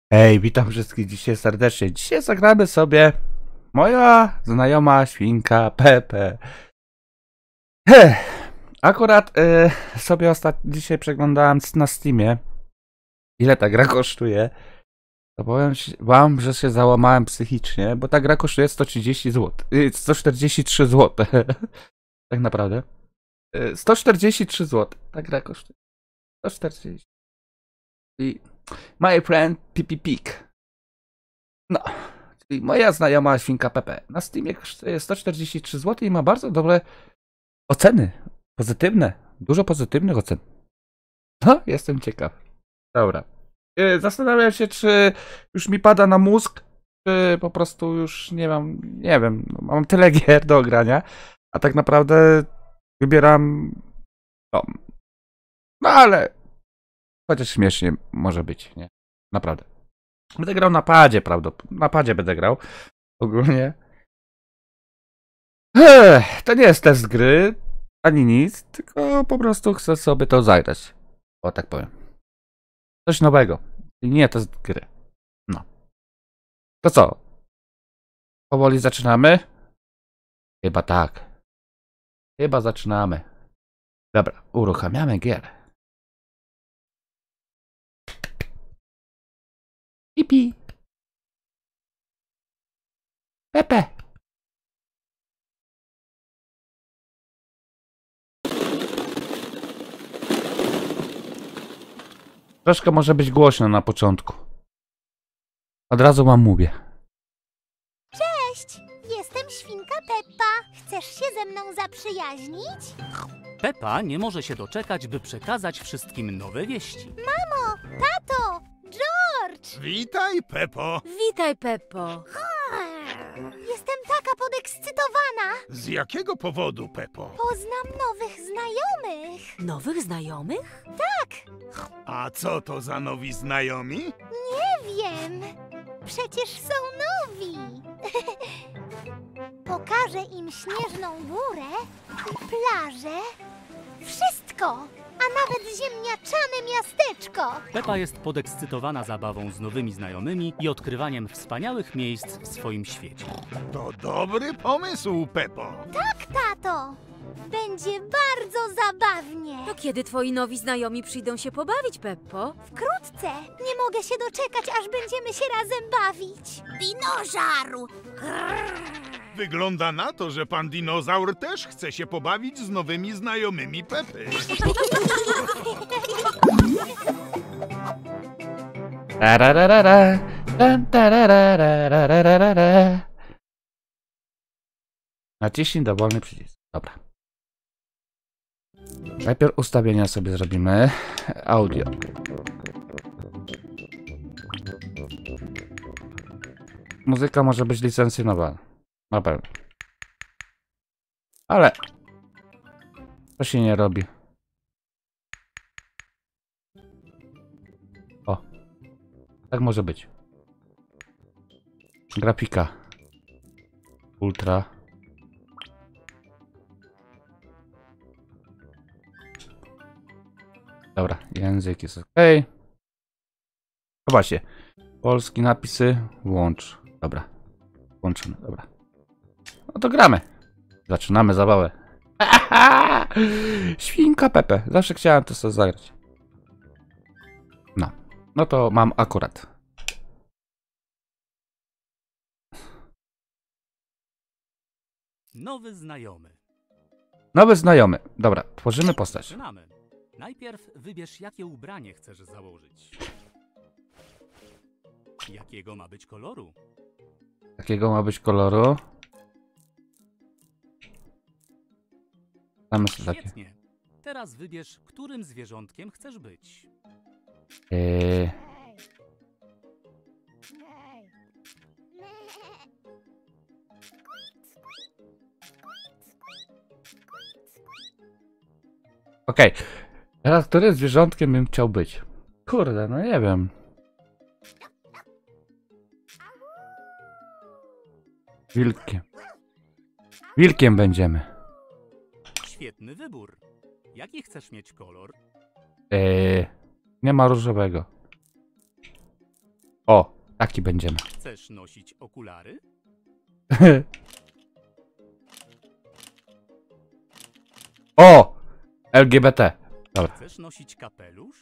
Hej, witam wszystkich dzisiaj serdecznie. Dzisiaj zagramy sobie moja znajoma świnka Pepe. Akurat sobie dzisiaj przeglądałem na Steamie, ile ta gra kosztuje. To powiem wam, że się załamałem psychicznie, bo ta gra kosztuje 130 zł. 143 zł. Tak naprawdę. 143 zł. Ta gra kosztuje 140. I my friend Pipi Pig. No, czyli moja znajoma świnka Pepe. Na Steamie kosztuje 143 zł i ma bardzo dobre oceny. Pozytywne. Dużo pozytywnych ocen. No, jestem ciekaw. Dobra. Zastanawiam się, czy już mi pada na mózg, czy po prostu już nie wiem, no, mam tyle gier do grania, a tak naprawdę wybieram. No ale chociaż śmiesznie może być, nie? Naprawdę. Będę grał na padzie, na padzie będę grał. Ogólnie. To nie jest test gry, ani nic, tylko po prostu chcę sobie to zagrać. O, tak powiem. Coś nowego. I nie test gry. No. To co? Powoli zaczynamy? Chyba tak. Chyba zaczynamy. Dobra, uruchamiamy gier. Pipi. Pepe. Troszkę może być głośno na początku. Od razu wam mówię. Cześć! Jestem świnka Peppa. Chcesz się ze mną zaprzyjaźnić? Peppa nie może się doczekać, by przekazać wszystkim nowe wieści. Mamo, tato, George! Witaj, Peppo. Witaj, Peppo. Jestem taka podekscytowana. Z jakiego powodu, Peppo? Poznam nowych znajomych. Nowych znajomych? A co to za nowi znajomi? Nie wiem. Przecież są nowi. Pokażę im śnieżną górę, plażę, wszystko, a nawet ziemniaczane miasteczko. Peppa jest podekscytowana zabawą z nowymi znajomymi i odkrywaniem wspaniałych miejsc w swoim świecie. To dobry pomysł, Peppo. Tak, tato. Będzie bardzo zabawnie. To kiedy twoi nowi znajomi przyjdą się pobawić, Peppo? Wkrótce. Nie mogę się doczekać, aż będziemy się razem bawić. Dinożaru! Wygląda na to, że pan dinozaur też chce się pobawić z nowymi znajomymi Pepy. Tararara, tan, tararararararara. Naciśnij dowolny przycisk. Dobra. Najpierw ustawienia sobie zrobimy. Audio. Muzyka może być licencjonowana. Na pewno. Ale to się nie robi. O. Tak może być. Grafika. Ultra. Dobra, język jest ok. No właśnie. Polski napisy. Włącz. Dobra. Włączone, dobra. No to gramy. Zaczynamy zabawę. Świnka Pepe. Zawsze chciałem to sobie zagrać. No. No to mam akurat. Nowy znajomy. Nowy znajomy. Dobra, tworzymy postać. Zaczynamy. Najpierw wybierz, jakie ubranie chcesz założyć. Jakiego ma być koloru? Jakiego ma być koloru? Damy sobie takie. Świetnie. Teraz wybierz, którym zwierzątkiem chcesz być. Yy, Okej. Teraz którym zwierzątkiem bym chciał być? Kurde, no nie wiem. Wilkiem. Wilkiem będziemy. Świetny wybór. Jaki chcesz mieć kolor? Nie ma różowego. O, taki będziemy. Chcesz nosić okulary? O! LGBT. Dobra. Chcesz nosić kapelusz?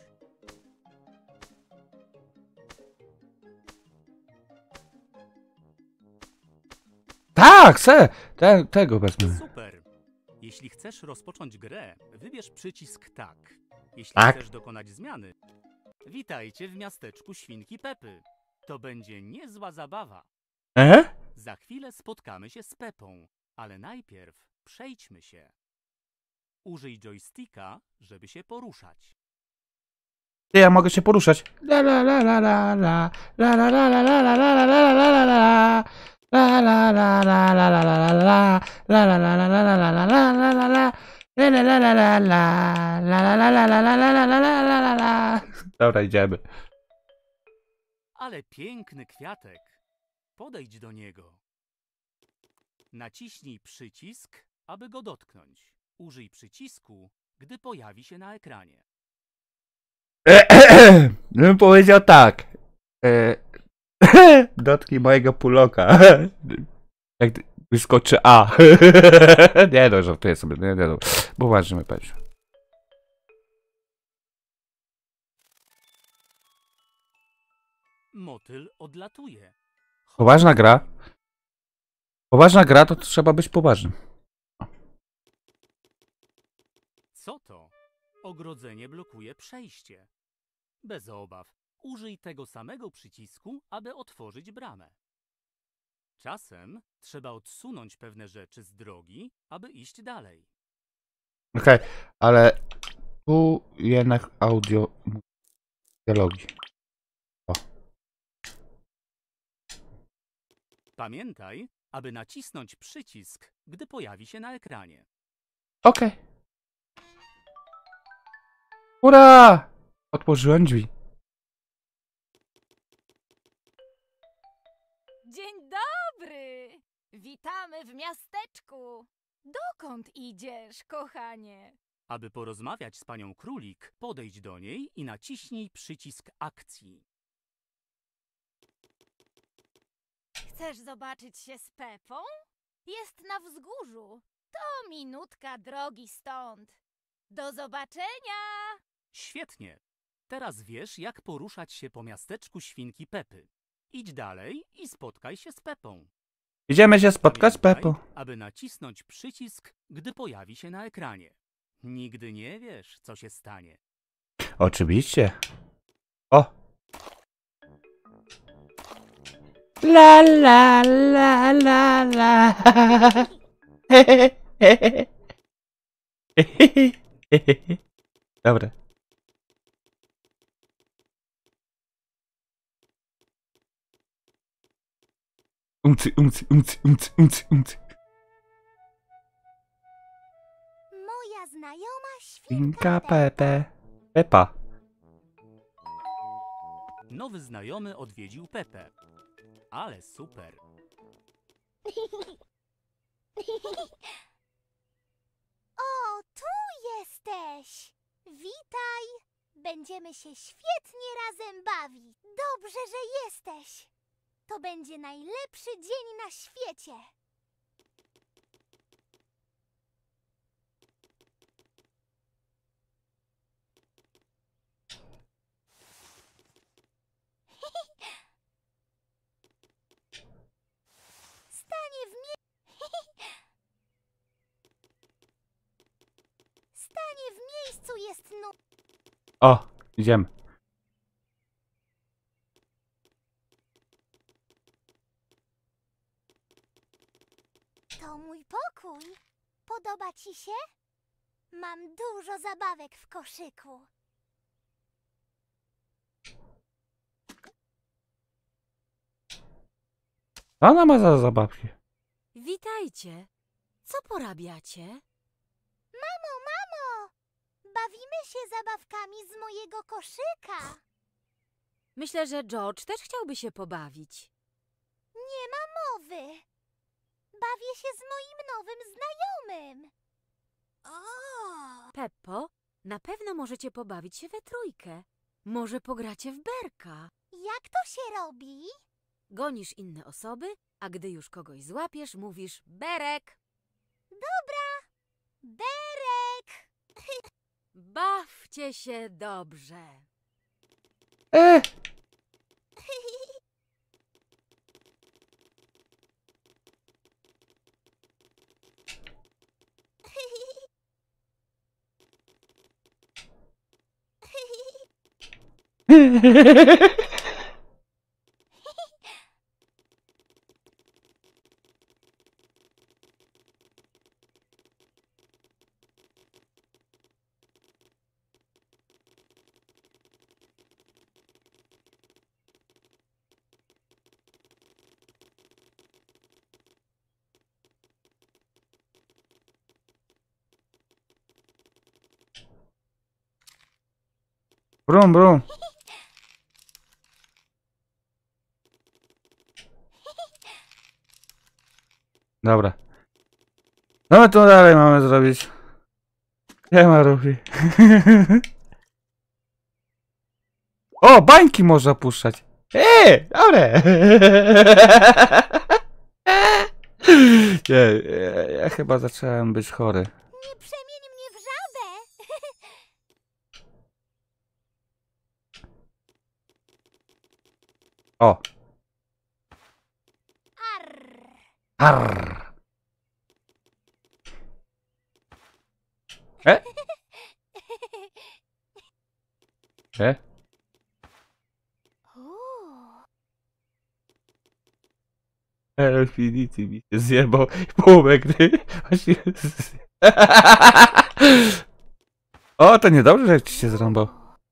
Tak, tego wezmę. Super! Jeśli chcesz rozpocząć grę, wybierz przycisk tak. Jeśli Tak. chcesz dokonać zmiany, witajcie w miasteczku Świnki Pepy. To będzie niezła zabawa. Za chwilę spotkamy się z Pepą, ale najpierw przejdźmy się. Użyj joysticka, żeby się poruszać. Ty, ja mogę się poruszać. La la la la la la la la la la la la la la la la la la. La la la la la la la la la. La la la la la la la la la la la. La la la la la la. La la la la la la la la la la la la. Dobra, idziemy. Ale piękny kwiatek. Podejdź do niego. Naciśnij przycisk, aby go dotknąć. Użyj przycisku, gdy pojawi się na ekranie. Bym powiedział tak. Dotknij mojego puloka. Jak wyskoczy A. Nie no, żartuję sobie. Nie no. Bo uważajmy, pewnie. Motyl odlatuje. Poważna gra. Poważna gra, to trzeba być poważnym. Co to? Ogrodzenie blokuje przejście. Bez obaw, użyj tego samego przycisku, aby otworzyć bramę. Czasem trzeba odsunąć pewne rzeczy z drogi, aby iść dalej. Okej, ale tu jednak audio dialogi. O. Pamiętaj, aby nacisnąć przycisk, gdy pojawi się na ekranie. Okej. Ura! Otworzyłem drzwi. Dzień dobry! Witamy w miasteczku. Dokąd idziesz, kochanie? Aby porozmawiać z panią Królik, podejdź do niej i naciśnij przycisk akcji. Chcesz zobaczyć się z Pepą? Jest na wzgórzu. To minutka drogi stąd. Do zobaczenia! Świetnie! Teraz wiesz, jak poruszać się po miasteczku Świnki Pepy. Idź dalej i spotkaj się z Pepą. Idziemy się spotkać z Pamiętaj, Pepą. aby nacisnąć przycisk, gdy pojawi się na ekranie. Nigdy nie wiesz, co się stanie. Oczywiście. O! La la la la la. Dobra. Umcy. Moja znajoma Świnka Pepa. Nowy znajomy odwiedził Pepę. Ale super! O, tu jesteś! Witaj! Będziemy się świetnie razem bawić. Dobrze, że jesteś. To będzie najlepszy dzień na świecie. Stanie w miejscu jest O, idziemy. To mój pokój. Podoba ci się? Mam dużo zabawek w koszyku. Co ona ma za zabawki? Witajcie. Co porabiacie? Mamo! Bawimy się zabawkami z mojego koszyka. Myślę, że George też chciałby się pobawić. Nie ma mowy. Bawię się z moim nowym znajomym. O! Peppo, na pewno możecie pobawić się we trójkę. Może pogracie w berka. Jak to się robi? Gonisz inne osoby, a gdy już kogoś złapiesz, mówisz berek. Dobra. Berek. Bawcie się dobrze. Brum, brum. Dobra. No my to dalej mamy zrobić. Nie ma ruchy. O, bańki można puszczać. Dobre. Nie, ja chyba zacząłem być chory. Nie przemień mnie w żabę. O. Arr. Arr. Infinity mi się zjebał połowę gry. O, to niedobrze, że ci się zrąbał.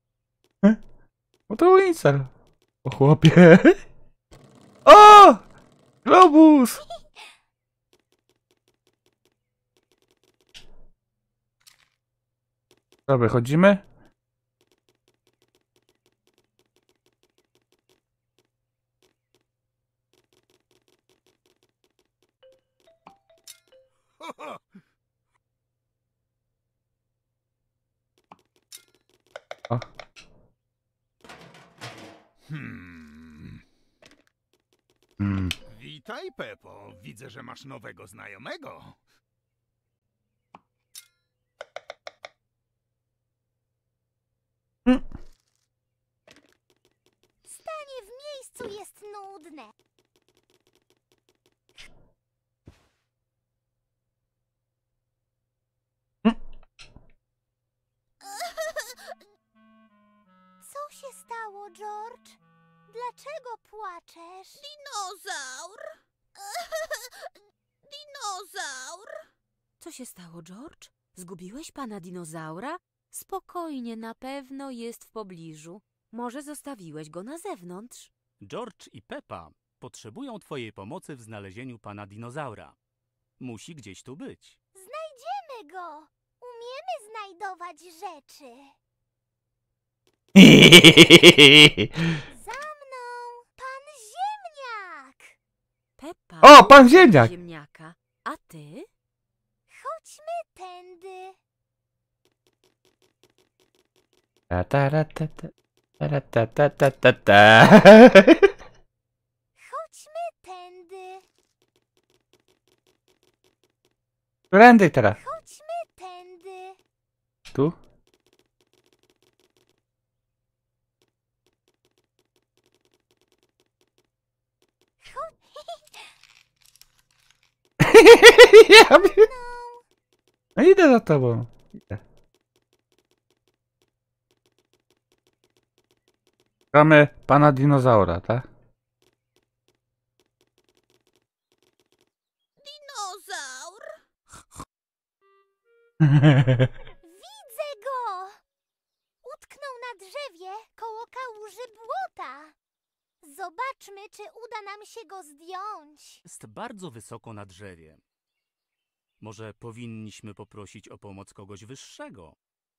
No to Windsor. O chłopie. O! Globus! Dobra, chodzimy. O. Witaj, Peppo. Widzę, że masz nowego znajomego. Stanie w miejscu jest nudne. Co się stało, George? Dlaczego płaczesz? Dinozaur! Dinozaur! Co się stało, George? Zgubiłeś pana dinozaura? Spokojnie, na pewno jest w pobliżu. Może zostawiłeś go na zewnątrz? George i Peppa potrzebują twojej pomocy w znalezieniu pana dinozaura. Musi gdzieś tu być. Znajdziemy go. Umiemy znajdować rzeczy. Za mną, pan ziemniak. Peppa. O, pan ziemniak! Ziemniaka. A ty? Chodźmy tędy. Ta ta ra ta ta. Ta ta ta ta ta ta. Chodźmy tędy. Którędy teraz? Chodźmy tędy. Tu? Ja wiem. No idę za tobą. Idę. Szukamy pana dinozaura, tak? Dinozaur! Widzę go. Utknął na drzewie koło kałuży błota. Zobaczmy, czy uda nam się go zdjąć. Jest bardzo wysoko na drzewie. Może powinniśmy poprosić o pomoc kogoś wyższego?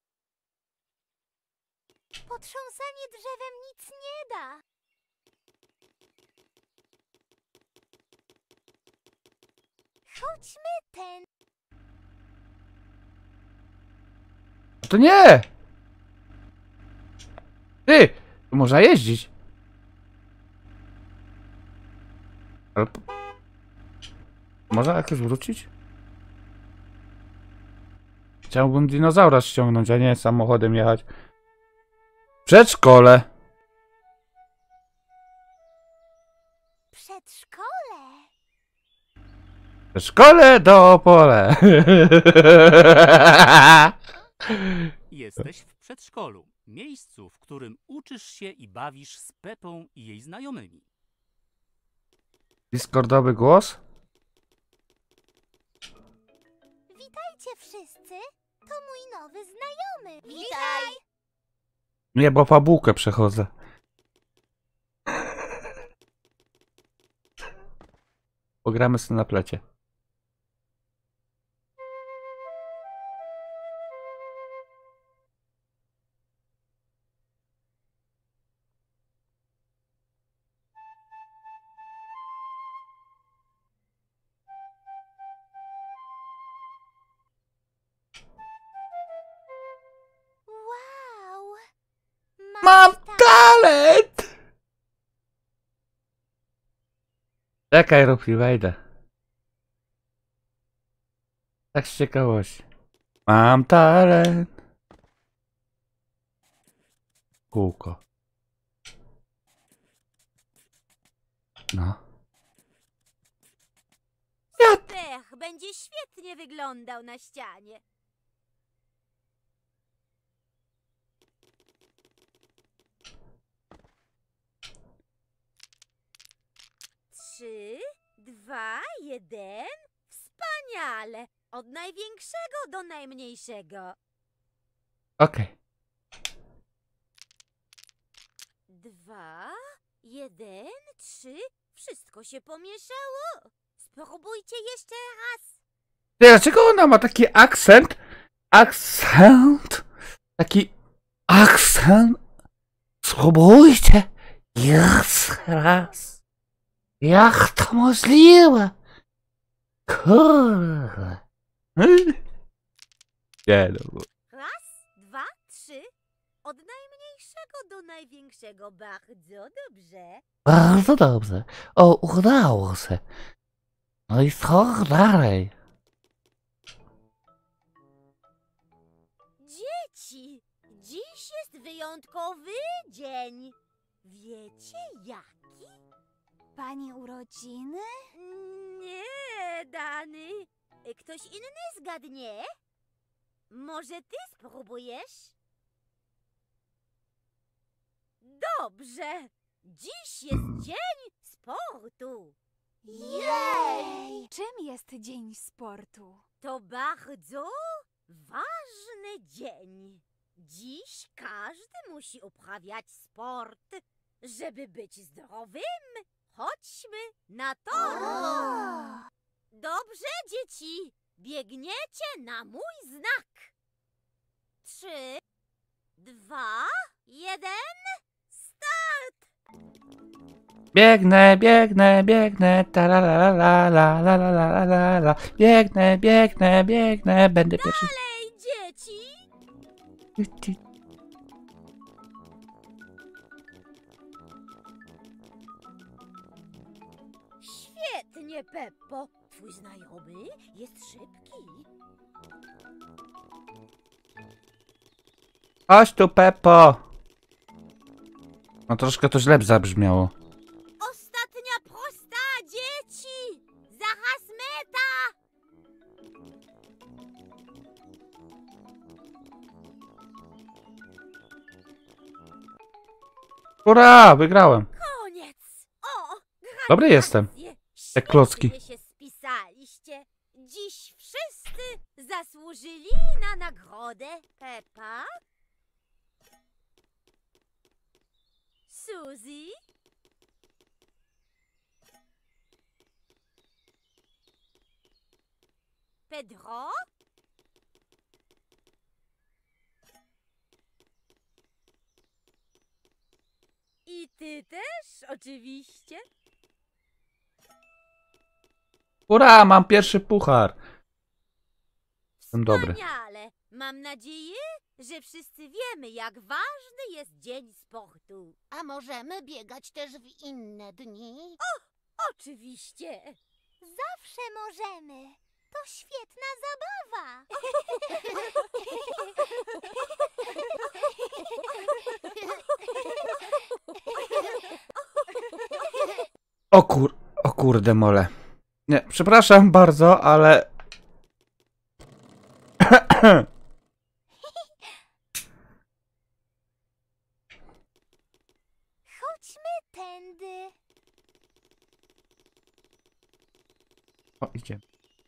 Potrząsanie drzewem nic nie da. Chodźmy tędy. To nie! Ty! Tu można jeździć. Ale... Można jakoś wrócić? Chciałbym dinozaura ściągnąć, a nie samochodem jechać. Przedszkole! Przedszkole. Przedszkole do Opole! Jesteś w przedszkolu, miejscu, w którym uczysz się i bawisz z Pepą i jej znajomymi. Discordowy głos? Witajcie wszyscy. To mój nowy znajomy. Witaj. Nie, bo fabułkę przechodzę. Pogramy sobie na plecie. Wow. Mam talent! Czekaj, Rupi, wejdę. Tak z ciekawości. Mam talent. Kółko. No. Pech będzie świetnie wyglądał na ścianie. Trzy, dwa, jeden. Wspaniale! Od największego do najmniejszego. Okej. Dwa, jeden, trzy. Wszystko się pomieszało. Spróbujcie jeszcze raz. Ty, dlaczego ona ma taki akcent? Akcent? Taki akcent? Spróbujcie jeszcze raz. Jak to możliwe? Kurde. Nie, no. Raz, dwa, trzy. Od najmniejszego do największego. Bardzo dobrze. Bardzo dobrze. O, udało się. No i co dalej? Dzieci, dziś jest wyjątkowy dzień. Wiecie jaki? Pani urodziny? Nie, Dany. Ktoś inny zgadnie? Może ty spróbujesz? Dobrze. Dziś jest dzień sportu. Jej! Czym jest Dzień Sportu? To bardzo ważny dzień. Dziś każdy musi uprawiać sport, żeby być zdrowym. Chodźmy na tor. Dobrze, dzieci. Biegniecie na mój znak. 3, 2, 1, start! Biegnę, biegnę, biegnę, ta la la la la la la la la la la. Biegnę, biegnę, biegnę, będę pierwszy. Ej, dzieci! Świetnie, Peppo. Twój znajomy jest szybki. Chodź tu, Peppo. No troszkę to źle zabrzmiało. Ostatnia prosta, dzieci! Zaraz meta! Ura, wygrałem. Koniec! O! Dobry jestem. Jak klocki. Świetnie się spisaliście. Dziś wszyscy zasłużyli na nagrodę. Peppa? Suzy? Pedro? I ty też, oczywiście. Ura, mam pierwszy puchar. Jestem dobry. Wspaniale! Mam nadzieję, że wszyscy wiemy, jak ważny jest dzień sportu. A możemy biegać też w inne dni? Oczywiście. Zawsze możemy. To świetna zabawa. O kurde mole. Nie, przepraszam bardzo, ale... Chodźmy tędy. O, idzie.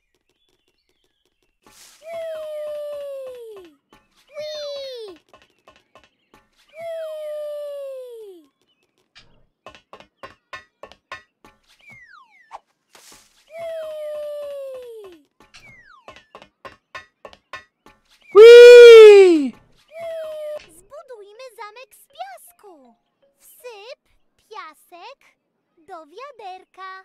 Whee! Zbudujmy zamek z piasku. Wsyp piasek do wiaderka.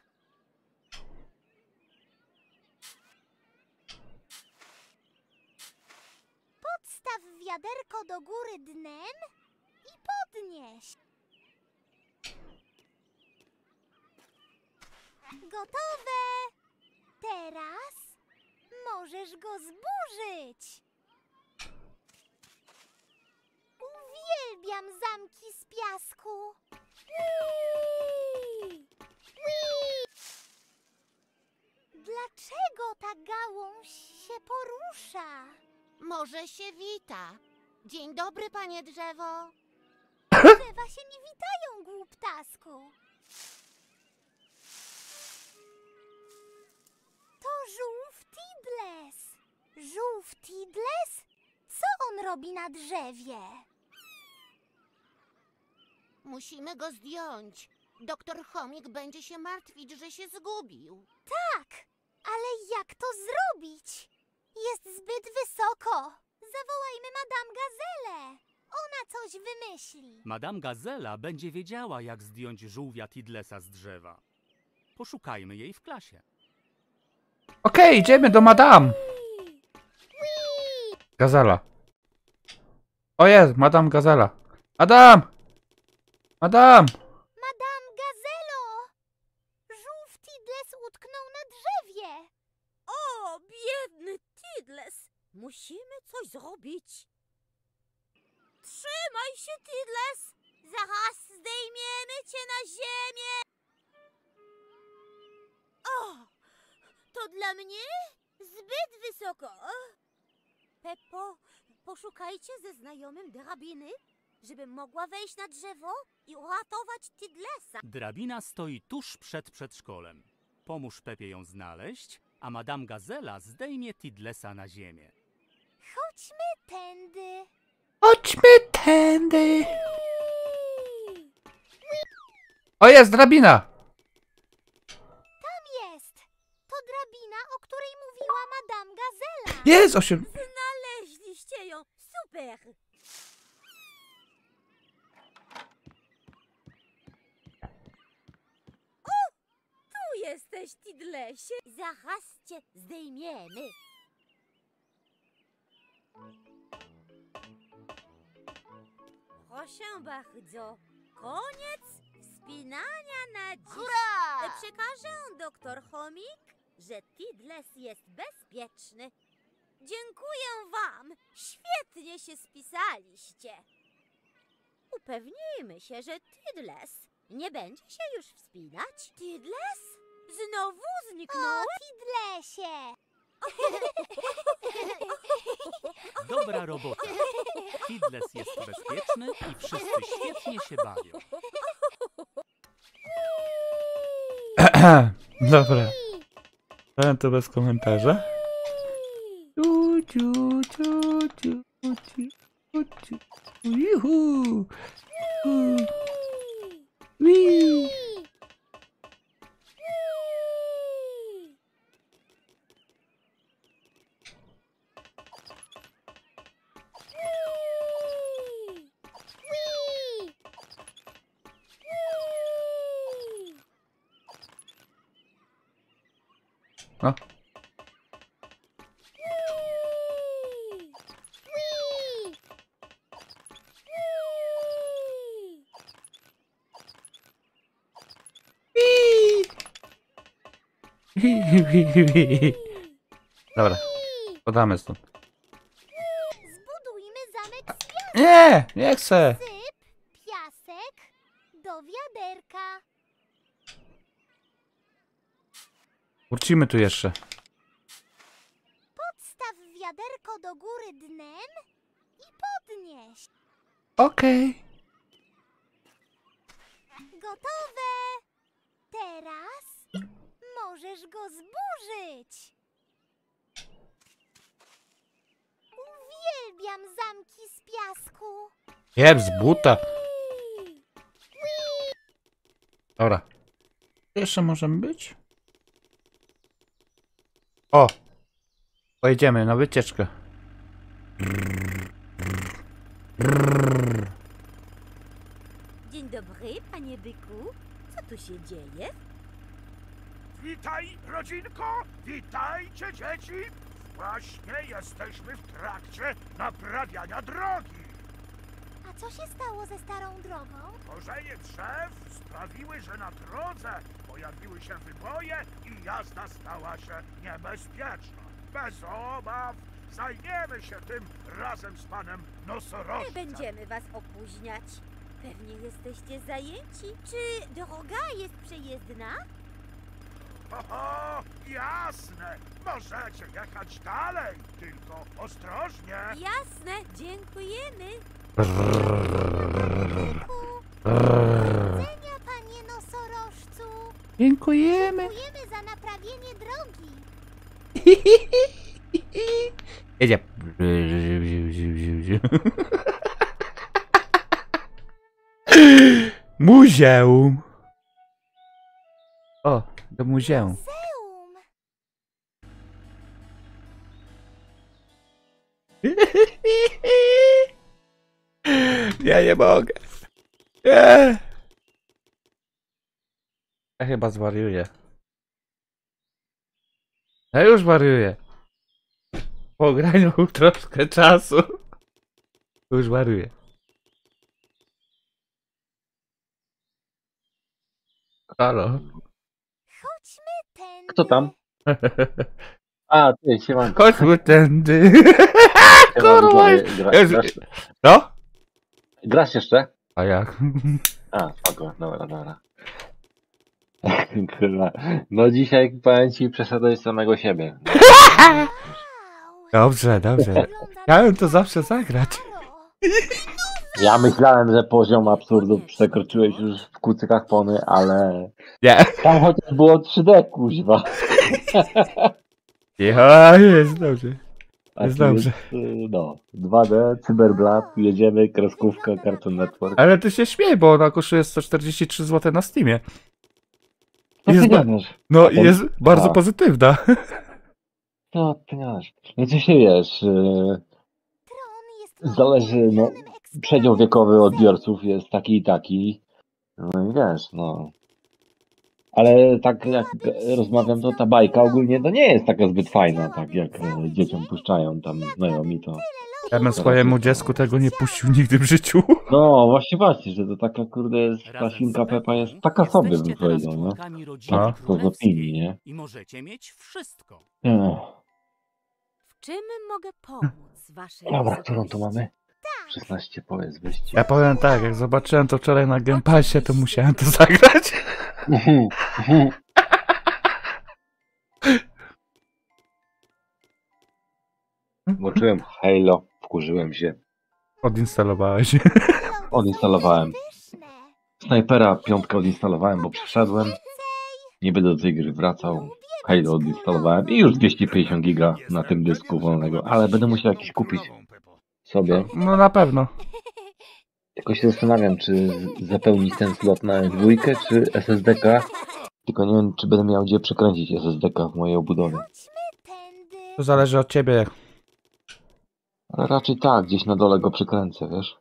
Podstaw wiaderko do góry dnem i podnieś. Gotowe! Teraz możesz go zburzyć. Uwielbiam zamki z piasku. Dlaczego ta gałąź się porusza? Może się wita. Dzień dobry, panie drzewo. Drzewa się nie witają, głuptasku. To żółw Tidles. Żółw Tidles? Co on robi na drzewie? Musimy go zdjąć. Doktor Chomik będzie się martwić, że się zgubił. Tak, ale jak to zrobić? Jest zbyt wysoko. Zawołajmy Madame Gazelę. Ona coś wymyśli. Madame Gazela będzie wiedziała, jak zdjąć żółwia Tidlesa z drzewa. Poszukajmy jej w klasie. Okej, idziemy do Madame. Gazela. O jest, Madame Gazela. Madame! Madame! Madame Gazelo! Żółw Tidles utknął na drzewie. O, biedny Tidles. Musimy coś zrobić. Trzymaj się, Tidles. Zaraz zdejmiemy cię na ziemię. O, to dla mnie zbyt wysoko. Peppo, poszukajcie ze znajomym drabiny, żeby mogła wejść na drzewo i uratować Tidlesa. Drabina stoi tuż przed przedszkolem. Pomóż Pepie ją znaleźć, a Madame Gazela zdejmie Tidlesa na ziemię. Chodźmy tędy. Chodźmy tędy. O jest, drabina. Tam jest. To drabina, o której mówiła Madame Gazela. Jest 8. Znaleźliście ją. Super. Tu jesteś, Tidlesie. Zaraz cię zdejmiemy. Proszę bardzo. Koniec wspinania na dziś. Hurra! Przekażę doktor Chomik, że Tidles jest bezpieczny. Dziękuję wam. Świetnie się spisaliście. Upewnijmy się, że Tidles nie będzie się już wspinać. Tidles? Znowu zniknął? O, Tidlesie! Dobra robota. Tidles jest bezpieczny i wszyscy świetnie się bawią. Dobra. To bez komentarza. Ciu, ciu, ciu, ciu, ciu, ciu. Juhu. Wii. No. Dobra, podamy stąd. Zbudujmy zamek z Nie, nie chcę. syp, piasek do wiaderka. Wrócimy tu jeszcze. Podstaw wiaderko do góry dnem i podnieś. Okej. Gotowe! Teraz możesz go zburzyć. Uwielbiam zamki z piasku. Jeb z buta. Dobra. Gdzie jeszcze możemy być? O! Pojedziemy na wycieczkę. Dzień dobry, panie byku. Co tu się dzieje? Witaj, rodzinko! Witajcie, dzieci! Właśnie jesteśmy w trakcie naprawiania drogi. A co się stało ze starą drogą? Korzenie drzew sprawiły, że na drodze pojawiły się wyboje i jazda stała się niebezpieczna. Bez obaw zajmiemy się tym razem z panem Nie nosorożcem. będziemy was opóźniać. Pewnie jesteście zajęci. Czy droga jest przejezdna? Oho, jasne! Możecie jechać dalej, tylko ostrożnie. Jasne, dziękujemy. Widzenia, panie nosorożcu. Dziękujemy. Dziękujemy za naprawienie drogi. Jedzie. Muzeum. O, do muzeum. Muzeum. Ja nie mogę. Nie. Ja chyba zwariuję. Ja już wariuję. Po graniu troszkę czasu. Już wariuję. Halo. Chodźmy tędy. Kto tam? A, ty, siemanko. Chodźmy tędy. Siemanko, Kurwa. grasz, No? grasz jeszcze? A jak? A, spoko, dobra. Kurwa. No dzisiaj, powiem ci, przeszedłeś samego siebie. Wow. Dobrze. Wygląda Chciałem to zawsze zagrać. doskonale. Ja myślałem, że poziom absurdu przekroczyłeś już w kucykach pony, ale Nie. tam chociaż było 3D, kuźwa. Ja, jest dobrze. A Jest tu dobrze. No, 2D, Cyberblat, jedziemy, kreskówka, Cartoon Network. Ale ty się śmiej, bo ona kosztuje 143 zł na Steamie. Co ty Jest gadasz? No i jest bardzo A. pozytywna. Co ty gadasz? No co się wiesz, Tron jest zależy, no, moim ulubionym przedział wiekowy odbiorców jest taki i taki. No i wiesz, no. Ale tak jak rozmawiam, to ta bajka ogólnie to nie jest taka zbyt fajna, tak jak dzieciom puszczają tam znajomi to. Ja bym swojemu dziecku tego nie puścił nigdy w życiu. No właśnie, że to taka kurde jest, ta świnka Pepa jest taka sobie, bym Jesteście teraz powiedział, nie? członkami rodziny No. To z opinii, nie? i możecie mieć wszystko. No. W czym mogę pomóc waszej Dobra, którą wysokości? tu mamy? 16 powiedz wyjście. Ja powiem tak, jak zobaczyłem to wczoraj na Game Passie, to musiałem to zagrać. Włączyłem Halo, wkurzyłem się. Odinstalowałeś. Odinstalowałem. pyszne. Snajpera 5 odinstalowałem, bo przeszedłem. Nie będę do tej gry wracał. Halo odinstalowałem i już 250 giga na tym dysku wolnego, ale będę musiał jakiś kupić sobie. No na pewno. Tylko się zastanawiam, czy zapełnić ten slot na dwójkę, czy SSD-ka. Tylko nie wiem, czy będę miał gdzie przekręcić SSD-ka w mojej obudowie. Chodźmy tędy. To zależy od ciebie. Ale raczej tak, gdzieś na dole go przykręcę, wiesz?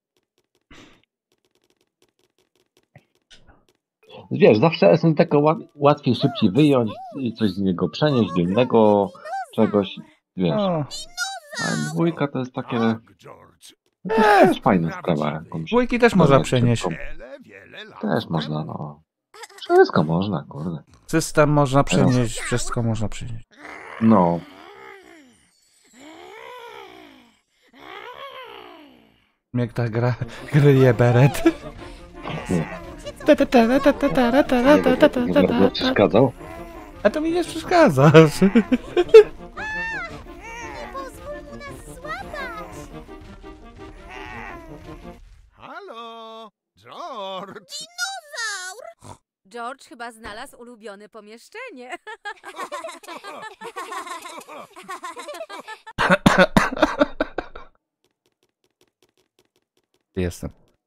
Wiesz, zawsze SSD-ka łatwiej, szybciej wyjąć, coś z niego przenieść do innego czegoś, wiesz. O, A dwójka to jest takie... Tak, George. To jest fajna sprawa jakąś. dwójki też można przenieść. Wiele lat Też można, temu. no. Wszystko można, kurde. System można przenieść, wszystko można przenieść. No. Jak ta gra gryje beret. Nie bardzo przeszkadzał. A to mi nie przeszkadza. Pozwól mu nas złapać! Halo, George! George chyba znalazł ulubione pomieszczenie. Jestem.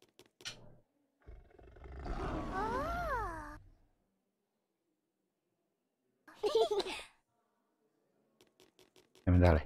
Idziemy dalej.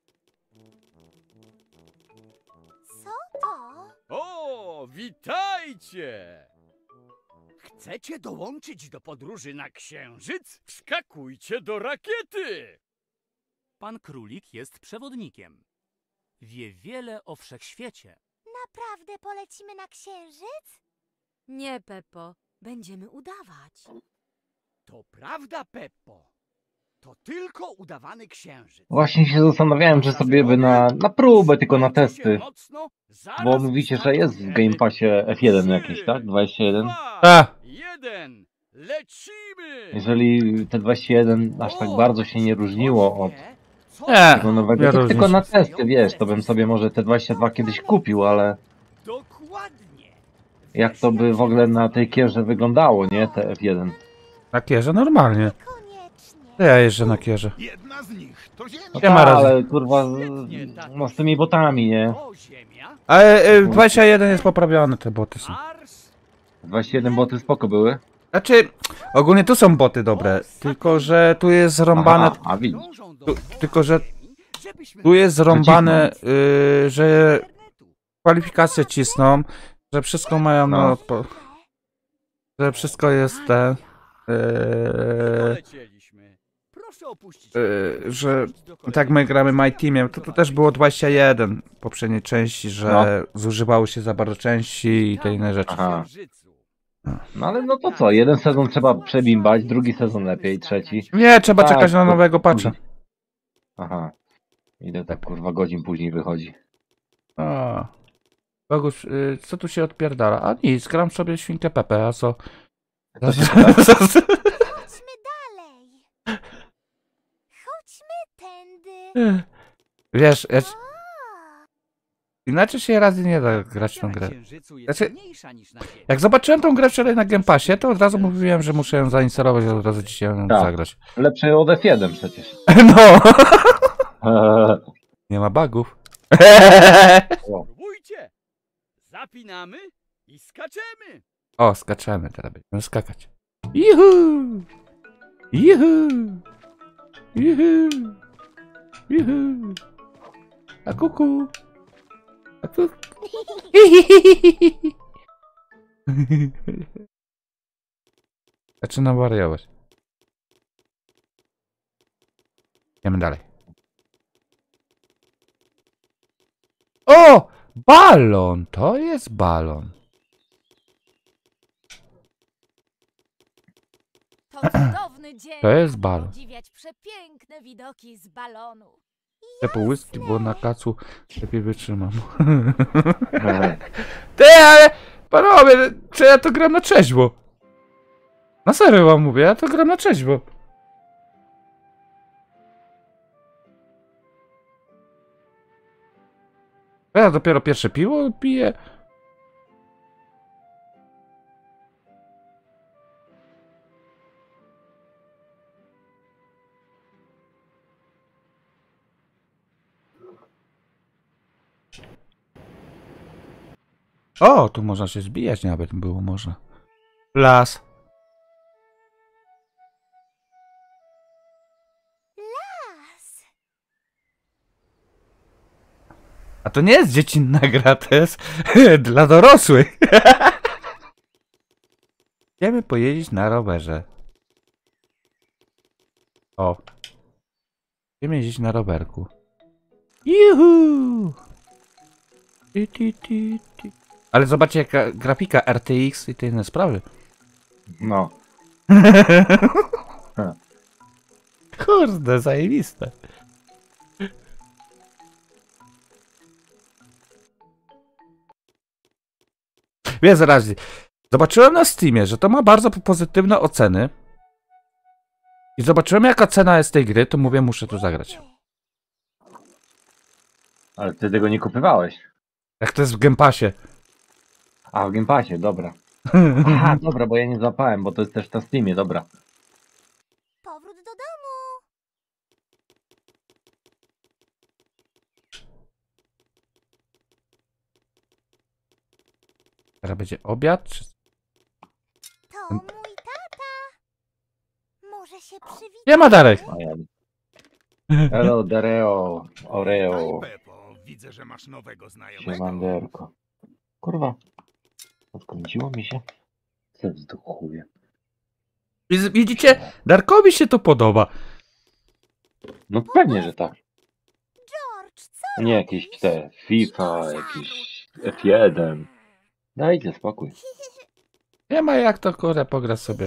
Co to? O, witajcie! Chcecie dołączyć do podróży na Księżyc? Wskakujcie do rakiety! Pan Królik jest przewodnikiem. Wie wiele o wszechświecie. Naprawdę polecimy na Księżyc? Nie, Peppo. Będziemy udawać. To prawda, Peppo. To tylko udawany księżyc. Właśnie się zastanawiałem, czy sobie by na próbę, tylko na testy. Bo mówicie, że jest w Game Passie F1 jakieś, tak? 21? A! 1. Lecimy! Jeżeli te 21 aż tak bardzo się nie różniło od Nie, tego nowego, ja to różnię tylko na się. testy, wiesz, to bym sobie może te 22 kiedyś kupił, ale Dokładnie. jak to by w ogóle na tej kierze wyglądało, nie? Te F1. Na kierze normalnie. Koniecznie. To ja jeżdżę na kierze. Jedna z nich to ziemia. No Nie ma tak, razy. ale kurwa, no z tymi botami, nie? O, ziemia. Ale 21 jest poprawiony, te boty są. Mars. 21 boty spoko były. Znaczy, ogólnie tu są boty dobre, tylko że tu jest zrąbane, Aha, a widzisz. Dążą do tylko że żebyśmy tu jest zrąbane, że kwalifikacje cisną, że wszystko mają, no, że wszystko jest te, polecieliśmy. Proszę opuścić. że tak my gramy My Teamiem, to też było 21 w poprzedniej części, że zużywało się za bardzo części i te inne rzeczy. Aha. No ale no to co, jeden sezon trzeba przebimbać, drugi sezon lepiej, trzeci. Nie, trzeba Tak, czekać na to- nowego patcha. Aha. Ile tak kurwa godzin później wychodzi? A. Boguś, co tu się odpierdala? A nic, gram sobie świnkę Pepe, a co? Chodźmy dalej. Chodźmy tędy. Wiesz, O, inaczej się razy nie da grać w tą Na grę. Księżycu jest Znaczy, mniejsza niż na Ziemi. jak zobaczyłem tą grę wczoraj na Game Passie, to od razu mówiłem, że muszę ją zainstalować, od razu dzisiaj ją Tak. zagrać. Lepsze od F1 przecież. No! Nie ma bugów. Próbujcie. Zapinamy i skaczemy. O, skaczemy, teraz będziemy skakać. Juhu! Juhu! Juhu! Juhu! A kuku! A kuku! Zaczynam wariować. Idziemy dalej. O! Balon! To jest balon. To cudowny dzień. To jest balon. Podziwiać przepiękne widoki z balonu. Te pół whisky, bo na kacu lepiej wytrzymam. Aha. Ty, ale panowie, czy ja to gram na trzeźwo? Na serio wam mówię, ja to gram na trzeźwo. Ja dopiero pierwsze piwo piję. O, tu można się zbijać, nawet było można. Las. las. A to nie jest dziecinna gra, to jest dla dorosłych. Chcemy pojeździć na rowerze. O. Chcemy jeździć na rowerku. Juhu! Ti, ti, ti, ti. Ale zobaczcie jaka grafika RTX i te inne sprawy. No. Kurde, zajebiste. Wiesz, razie. Zobaczyłem na Steamie, że to ma bardzo pozytywne oceny. I zobaczyłem, jaka cena jest tej gry, to mówię, muszę tu zagrać. Ale ty tego nie kupywałeś. Jak to jest w Game Passie. A, w Game Passie, dobra. Aha, dobra, bo ja nie złapałem, bo to jest też na Steamie, dobra. Powrót do domu. Teraz będzie obiad, czy... To mój tata. Może się przywitać. Nie ma Darek. A ja... Hello, Dareo, Oreo, Hej, Pepo, widzę, że masz nowego znajomego. siemanderko. Kurwa, odkręciło mi się? Co wzduchuje? Widzicie? Darkowi się to podoba. No pewnie, że tak. George, co Nie jakieś te FIFA, jakieś F1. Dajcie spokój. Nie ma jak to, kurde, pograć sobie.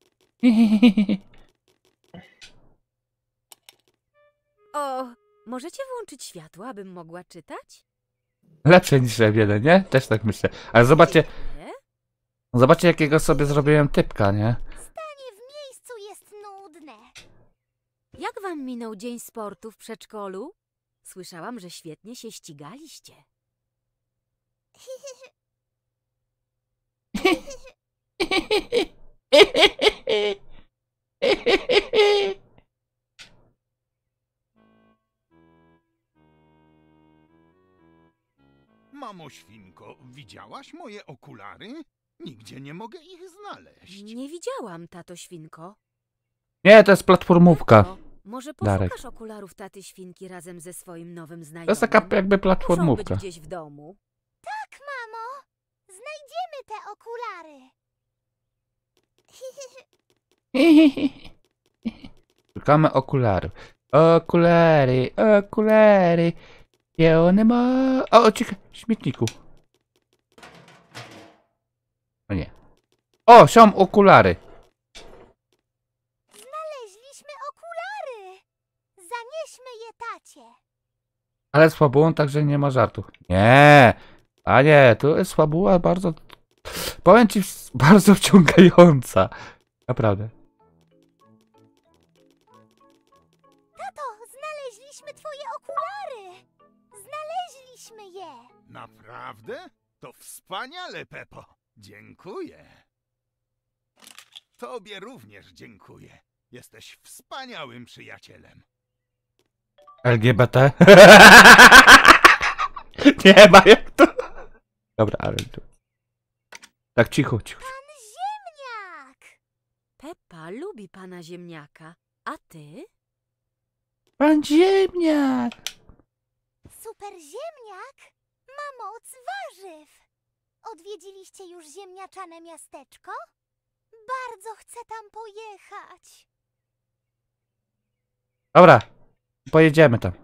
O, możecie włączyć światło, abym mogła czytać? Lepsze niż F1, nie? Też tak myślę. Ale zobaczcie, Nie? zobaczcie jakiego sobie zrobiłem typka, nie? Stanie w miejscu jest nudne. Jak wam minął dzień sportu w przedszkolu? Słyszałam, że świetnie się ścigaliście. Mamo świnko, widziałaś moje okulary? Nigdzie nie mogę ich znaleźć. Nie widziałam, tato świnko. Nie, to jest platformówka. Tato, może Darek. poszukasz okularów taty świnki razem ze swoim nowym znajomym? To jest taka jakby Muszą platformówka. być gdzieś w domu. Tak, mamo. Znajdziemy te okulary. Szukamy okularów. Okulary, okulary. Gdzie one ma... O, cicho, w śmietniku. O nie. O, są okulary. Znaleźliśmy okulary. Zanieśmy je tacie. Ale z fabułą także nie ma żartów. Nie. A nie, tu jest fabuła bardzo... Powiem ci, bardzo wciągająca. Naprawdę. Tato, znaleźliśmy twoje okulary. Znaleźliśmy je. Naprawdę? To wspaniale, Pepo. Dziękuję. Tobie również dziękuję. Jesteś wspaniałym przyjacielem. LGBT? Nie ma jak to. Dobra, ale tu. Tak cicho, cicho. Pan ziemniak. Peppa lubi pana ziemniaka. A ty? Pan ziemniak. Super ziemniak ma moc warzyw. Odwiedziliście już ziemniaczane miasteczko? Bardzo chcę tam pojechać. Dobra, pojedziemy tam.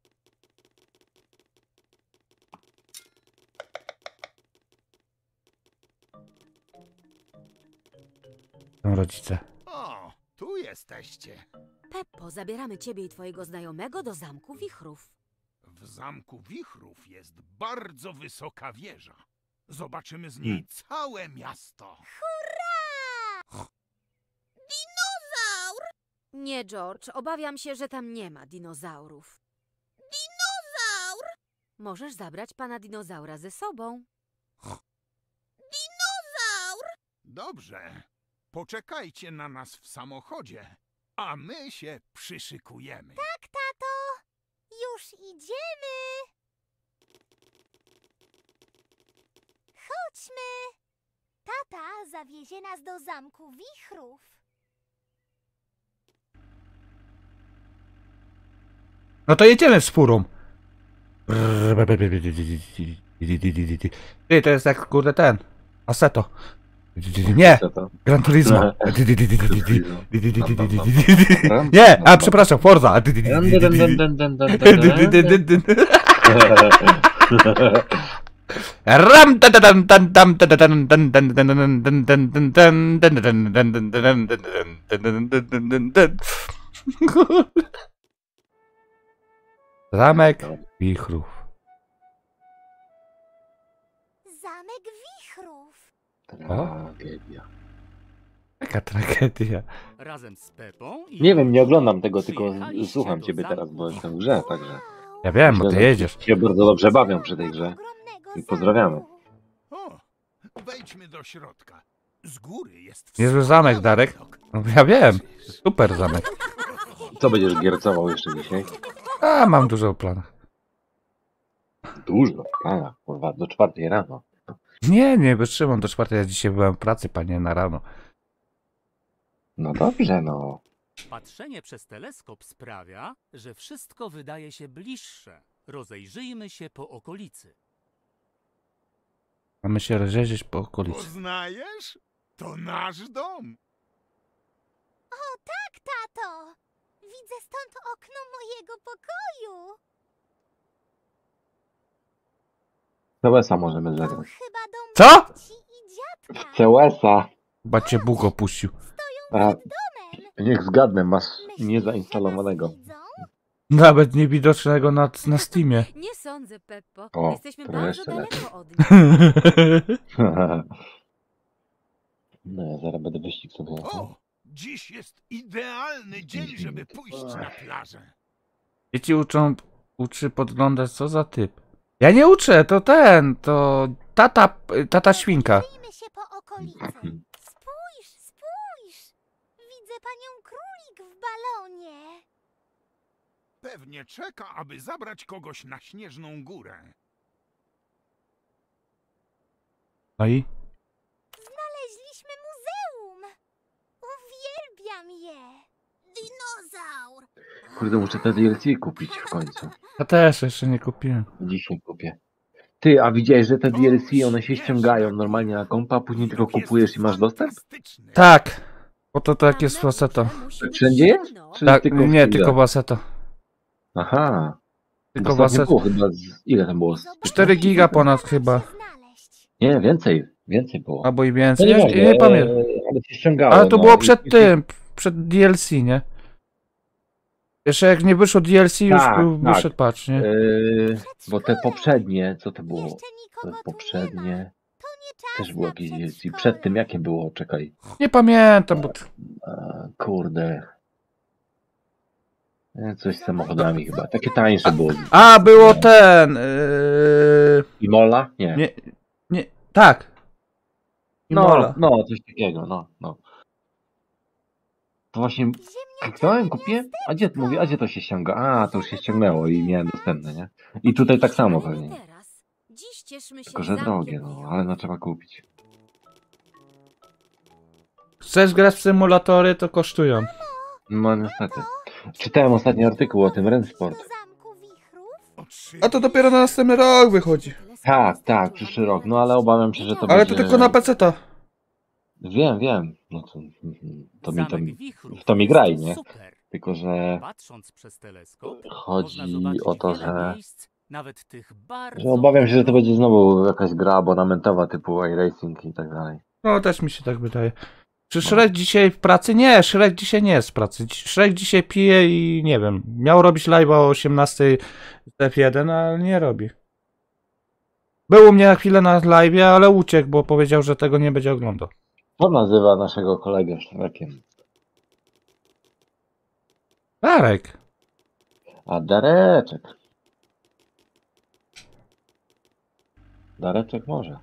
Są rodzice. O, tu jesteście. Peppo, zabieramy ciebie i twojego znajomego do Zamku Wichrów. W Zamku Wichrów jest bardzo wysoka wieża. Zobaczymy z niej całe miasto. Hurra! Dinozaur! Nie, George, obawiam się, że tam nie ma dinozaurów. Dinozaur! Możesz zabrać pana dinozaura ze sobą. Dinozaur! Dobrze. Poczekajcie na nas w samochodzie, a my się przyszykujemy. Tak, tato. Już idziemy. Chodźmy. Tata zawiezie nas do Zamku Wichrów. No to jedziemy z furą. Ty, to jest jak kurde ten. Assetto. Nie! Gran Turismo. Nie! A przepraszam, Forza. Ram ta tam tam tam Zamek wichrów. Zamek wichrów. Tragedia. Jaka tragedia. Razem z Pepą i Nie wiem, nie oglądam tego, tylko przyjechaliście słucham do ciebie zamku. teraz, bo jestem w grze, także Ja wiem, bo ty myślę, że jedziesz. się bardzo dobrze bawią przy tej grze. Ogromnego I pozdrawiamy. zamku. O, wejdźmy do środka. Z góry jest Niezły wspaniały zamek, Darek. widok. No, ja wiem. Super zamek. Co będziesz giercował jeszcze dzisiaj? A, mam dużo planów. Dużo, kurwa, do 4 rano. Nie wytrzymam do 4. Ja dzisiaj byłem w pracy, panie, na rano. No dobrze, no. Patrzenie przez teleskop sprawia, że wszystko wydaje się bliższe. Rozejrzyjmy się po okolicy. Mamy się rozejrzeć po okolicy. Poznajesz? To nasz dom. O tak, tato! Widzę stąd okno mojego pokoju. CES-a możemy To zagrać. chyba dom Co? babci i dziadka. W CES-a. Chyba cię Bóg opuścił. A, Domem. niech zgadnę, masz Myślisz, niezainstalowanego. że nas widzą? Nawet niewidocznego na Steamie. Nie sądzę, Peppo. O, Jesteśmy to bardzo jeszcze daleko od nich. No ja zaraz będę wyścig sobie jechał. O, dziś jest idealny dzień, żeby pójść na plażę. Dzieci uczy podglądać, co za typ. Ja nie uczę, to tata świnka. Rozejrzyjmy się po okolicy. Spójrz! Widzę panią królik w balonie. Pewnie czeka, aby zabrać kogoś na śnieżną górę. No i? Znaleźliśmy muzeum. Uwielbiam je. Dinozaur. Kurde, muszę te DLC kupić w końcu. Ja też jeszcze nie kupiłem. Dzisiaj kupię. Ty, a widziałeś, że te DLC one się ściągają normalnie na kompa, a później tylko kupujesz i masz dostęp? Fantastyczny. Tak. Bo to tak jest faceto. Tak wszędzie jest? Czy Tak, tylko w nie, tym tylko grze? faceto. Aha. Tylko Ostatnio faceto. było chyba ile tam było? 4 giga ponad chyba. Nie, więcej było. Albo i No więcej. nie Ja nie pamiętam. ale się ściągało. Ale to no, było i- przed tym, przed DLC, nie? Jeszcze jak nie wyszło DLC, już Tak, tak. wyszedł patch, nie? Bo te poprzednie, co to było? Jeszcze nikogo tu nie ma. Poprzednie To nie czas też było na jakieś DLC. przedszkole. Przed tym jakie było? Czekaj. Nie pamiętam, bo... Kurde. Coś z samochodami chyba. Takie tańsze było. A, było ten... Imola? Nie. Nie, tak. Imola. No, coś takiego, no. To właśnie kliknąłem, kupiłem? A gdzie to się ściąga? A, to już się ściągnęło i miałem dostępne, nie? I tutaj tak samo pewnie. Teraz. Dziś cieszmy się Tylko, że zamkiem drogie, no, wichrów. ale no trzeba kupić. Chcesz grać w symulatory, to kosztują. No niestety. Czytałem ostatni artykuł o tym Rensport. Do zamku wichrów? A to dopiero na następny rok wychodzi. Tak, przyszły rok, no ale obawiam się, że to Ale to będzie... tylko na PC-ta. Wiem. No Zamek wichrów w to mi jest graj, nie? Super. Tylko, że Patrząc przez teleskop, chodzi można zobaczyć o to, wiele że miejsc, nawet tych bardzo... że obawiam się, że to będzie znowu jakaś gra abonamentowa typu iRacing i tak dalej. No, też mi się tak wydaje. Czy Shrek dzisiaj w pracy? Nie, Shrek dzisiaj nie jest w pracy. Shrek dzisiaj pije i nie wiem. Miał robić live'a o 18 z F1, ale nie robi. Był u mnie na chwilę na live'ie, ale uciekł, bo powiedział, że tego nie będzie oglądał. Co nazywa naszego kolegę Shrekiem? Darek. A Dareczek. Dareczek może.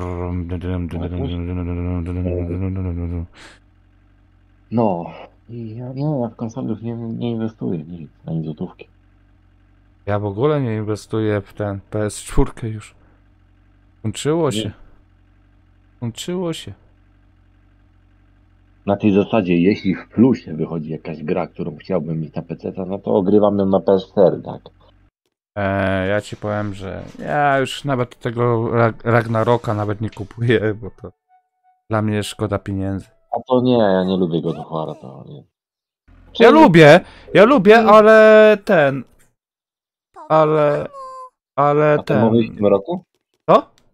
No. I ja w konsoli już nie inwestuję nic, ani złotówki. Ja w ogóle nie inwestuję w ten PS4 już. Kończyło się. Kończyło się. Na tej zasadzie, jeśli w plusie wychodzi jakaś gra, którą chciałbym mieć na PC, no to ogrywam ją na PS4, tak? Ja ci powiem, że ja już nawet tego Ragnaroka nawet nie kupuję, bo to dla mnie szkoda pieniędzy. A to nie, ja nie lubię God of War'a, to nie. Ja lubię, ale ten, ale A to ma ten, wyjść w tym roku? co?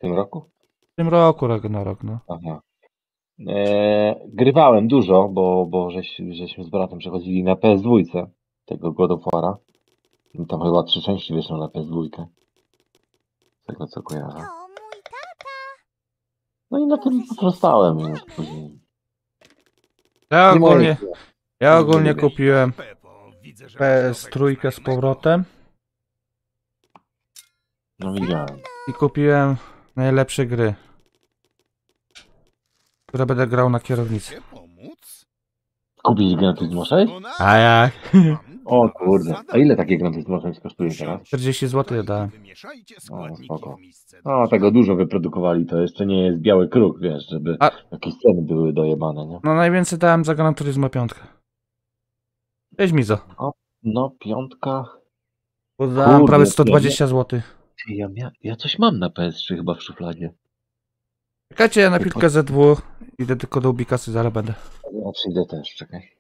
tym roku? W tym roku Ragnarok, no. Aha. Grywałem dużo, bo żeśmy z bratem przechodzili na PS2 tego God of War'a. I tam chyba 3 części wyszły na PS2. Z tego co kojarzę. To mój tata. No i na tym pozostałem już później. Ja Nie moje ogólnie, dzieło. ja ogólnie kupiłem Pepo, widzę, że PS3 z powrotem No widziałem. i kupiłem najlepsze gry, które będę grał na kierownicy. pomóc? Kupić Gran Turismo 6? A jak? O kurde. A ile takie Gran Turismo 6 kosztuje teraz? 40 zł ja dałem. O, spoko. No, tego dużo wyprodukowali, to jeszcze nie jest biały kruk, wiesz, żeby A- jakieś ceny były dojebane, nie? No najwięcej dałem za Gran Turismo 5. Weź mi za. No, 5. Bo dałem Kurde, prawie 120 zł. Ty, ja coś mam na PS3 chyba w szufladzie. Czekajcie, ja na chwilkę Z2 idę tylko do ubikacji, zaraz będę. Ja przyjdę też, czekaj.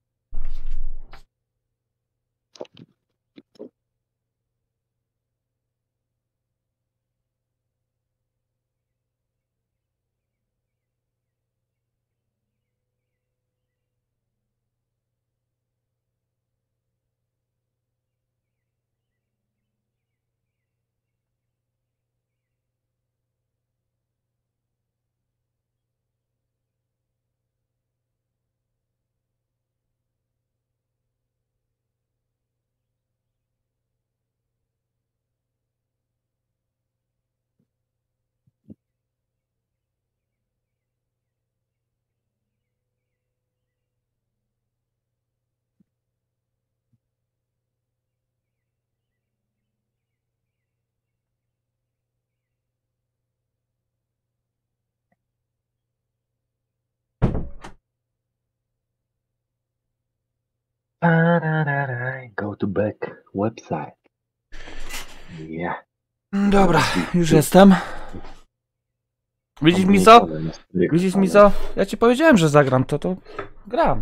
Go to back website. Yeah. Dobra, już jestem. Widzisz mi co? Widzisz mi co? Ja ci powiedziałem, że zagram, to gram.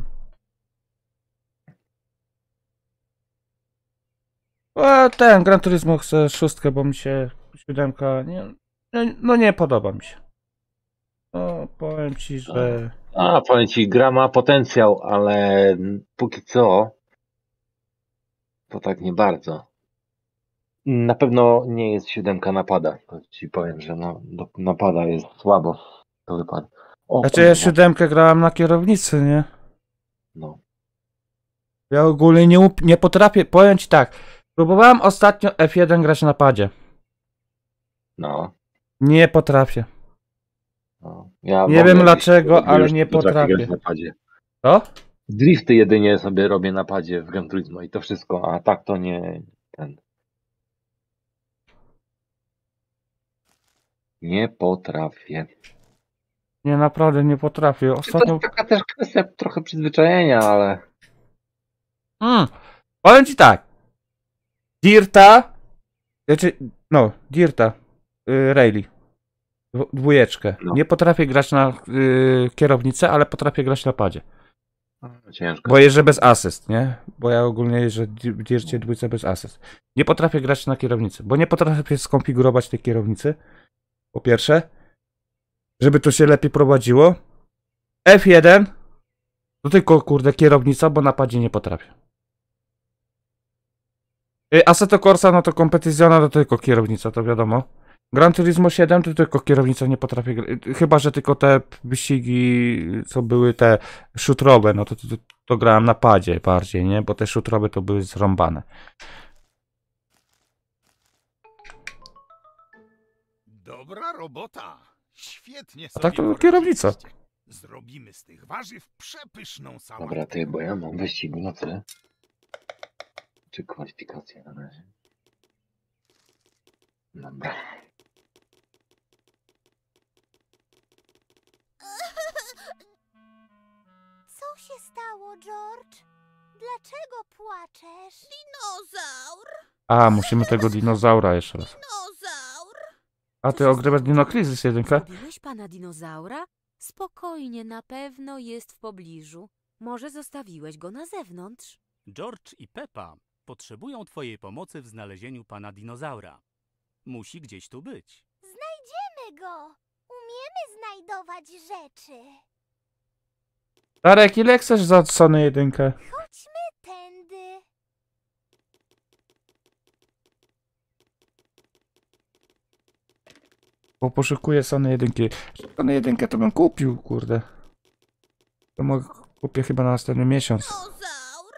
Ten Gran Turismo chcę 6, bo mi się 7 nie podoba mi się. No powiem ci, że... Powiem ci, gra ma potencjał, ale póki co to tak nie bardzo. Na pewno nie jest 7 napada. To ci powiem, że napada jest słabo. To wypada. Znaczy ja 7 grałem na kierownicy, nie? No. Ja ogólnie nie potrafię, powiem ci tak. Próbowałem ostatnio F1 grać na padzie. No. Nie potrafię. No. Ja Nie wiem dlaczego, ale nie potrafię. Co? Drifty jedynie sobie robię na padzie w Gran Turismo i to wszystko, a tak to nie... Nie potrafię. Nie, naprawdę nie potrafię. To Ostatnio... jest taka też kwestia trochę przyzwyczajenia, ale... Powiem ci tak. Dirta. Dirta. Rally. Dwójeczkę. No. Nie potrafię grać na kierownicę, ale potrafię grać na padzie. Ciężko. Bo jeżdżę bez asyst, nie? Bo ja ogólnie jeżdżę w Dircie dwójce bez asyst. Nie potrafię grać na kierownicy, bo nie potrafię skonfigurować tej kierownicy. Po pierwsze. Żeby to się lepiej prowadziło. F1. To tylko kurde kierownica, bo na padzie nie potrafię. Assetto Corsa, no to Competizione, to tylko kierownica, to wiadomo. Gran Turismo 7 to tylko kierownica nie potrafię grać. Chyba że tylko te wyścigi, co były te szutrowe, no to grałem na padzie bardziej, nie? Bo te szutrowe to były zrąbane. Dobra robota. Świetnie A sobie tak to kierownica. Zrobimy z tych warzyw przepyszną sałatkę. Dobra, ty, bo ja mam wyścig w nocy. Czy kwalifikacje na razie? Dobra. Co się stało, George? Dlaczego płaczesz? Dinozaur! Musimy tego dinozaura jeszcze raz. Dinozaur! A ty ogrywasz Dino Crisis 1? Zgubiłeś pana dinozaura? Spokojnie, na pewno jest w pobliżu. Może zostawiłeś go na zewnątrz? George i Peppa potrzebują twojej pomocy w znalezieniu pana dinozaura. Musi gdzieś tu być. Znajdziemy Widzę go! Umiemy znajdować rzeczy. Darek, ile chcesz za Sony 1? Chodźmy tędy. Bo poszukuję Sony 1. Sony 1 to bym kupił, kurde. To kupię chyba na następny miesiąc. Dinozaur!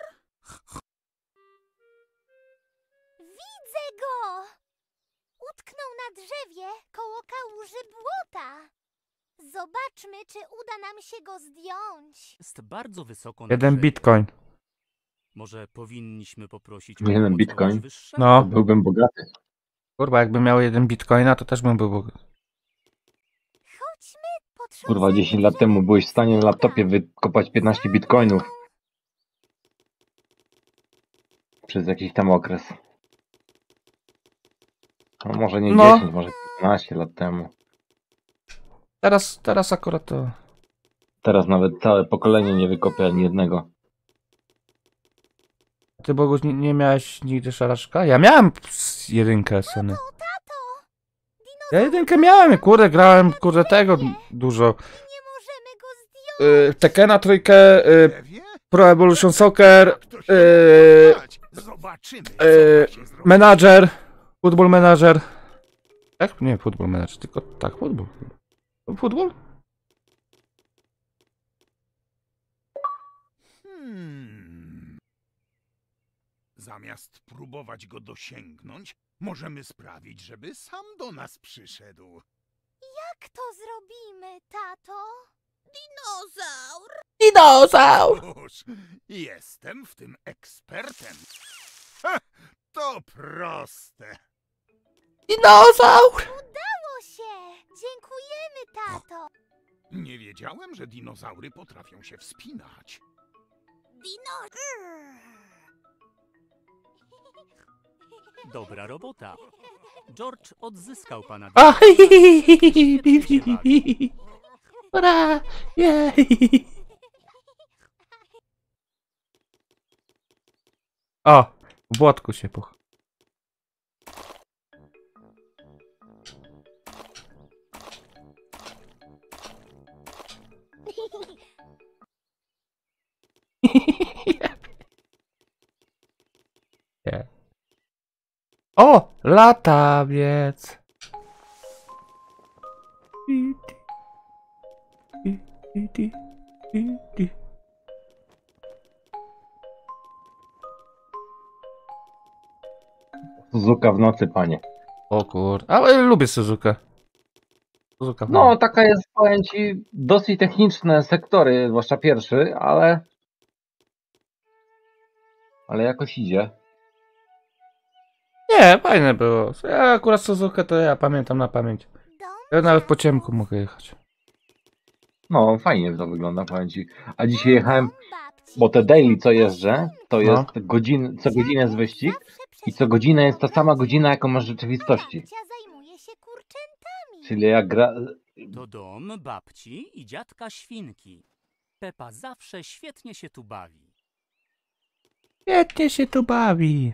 Widzę go! Utknął na drzewie koło kałuży błota. Zobaczmy, czy uda nam się go zdjąć. Jest bardzo wysoko na 1 drzewie. bitcoin. Może powinniśmy poprosić Jeden pomoc bitcoin? kogoś wyższego? No. Byłbym bogaty. Kurwa, jakbym miał 1 bitcoina, to też bym był. Chodźmy, potrząsnijmy Kurwa, 10 lat temu byłeś w stanie na laptopie wykopać 15 bitcoinów. Przez jakiś tam okres. No może nie No. 10, może 15 lat temu. Teraz akurat to... Teraz nawet całe pokolenie nie wykopie ani jednego. Ty, Boguś, nie miałeś nigdy szaraczka? Ja miałem 1 Sony. Tato! Ja 1 miałem, kurde, grałem, kurde, tego dużo. Nie możemy go zdjąć. Tekena 3, Lewie? Pro Evolution Soccer, Jak to się udać? Zobaczymy, co da się zrobić. Manager, Football Manager. Tak? Nie, Football Manager, tylko tak, Football. Football? Zamiast próbować go dosięgnąć, możemy sprawić, żeby sam do nas przyszedł. Jak to zrobimy, tato? Dinozaur! Dinozaur! Cóż, jestem w tym ekspertem. Ha, to proste. Dinozaur! Udało się! Dziękujemy, tato! Nie wiedziałem, że dinozaury potrafią się wspinać. Dobra robota. George odzyskał pana A, Świetnie się bawi. Ura! Jej! O! W błotku się puch. Nie. O! Latawiec! Suzuka w nocy, panie. O kur... Ale lubię Suzukę. Suzuka No, taka jest, powiem ci, dosyć techniczne sektory, zwłaszcza pierwszy, ale jakoś idzie. Nie, fajne było. Ja akurat Suzukę to ja pamiętam na pamięć. Ja nawet po ciemku mogę jechać. No, fajnie to wygląda, powiem ci. A dzisiaj jechałem, bo te daily, co jeżdżę, to jest co godzinę jest wyścig i co godzinę jest ta sama godzina, jaką masz w rzeczywistości. Babcia zajmuje się kurczętami. Czyli jak gra... To dom babci i dziadka Świnki. Pepa zawsze świetnie się tu bawi. Świetnie się tu bawi.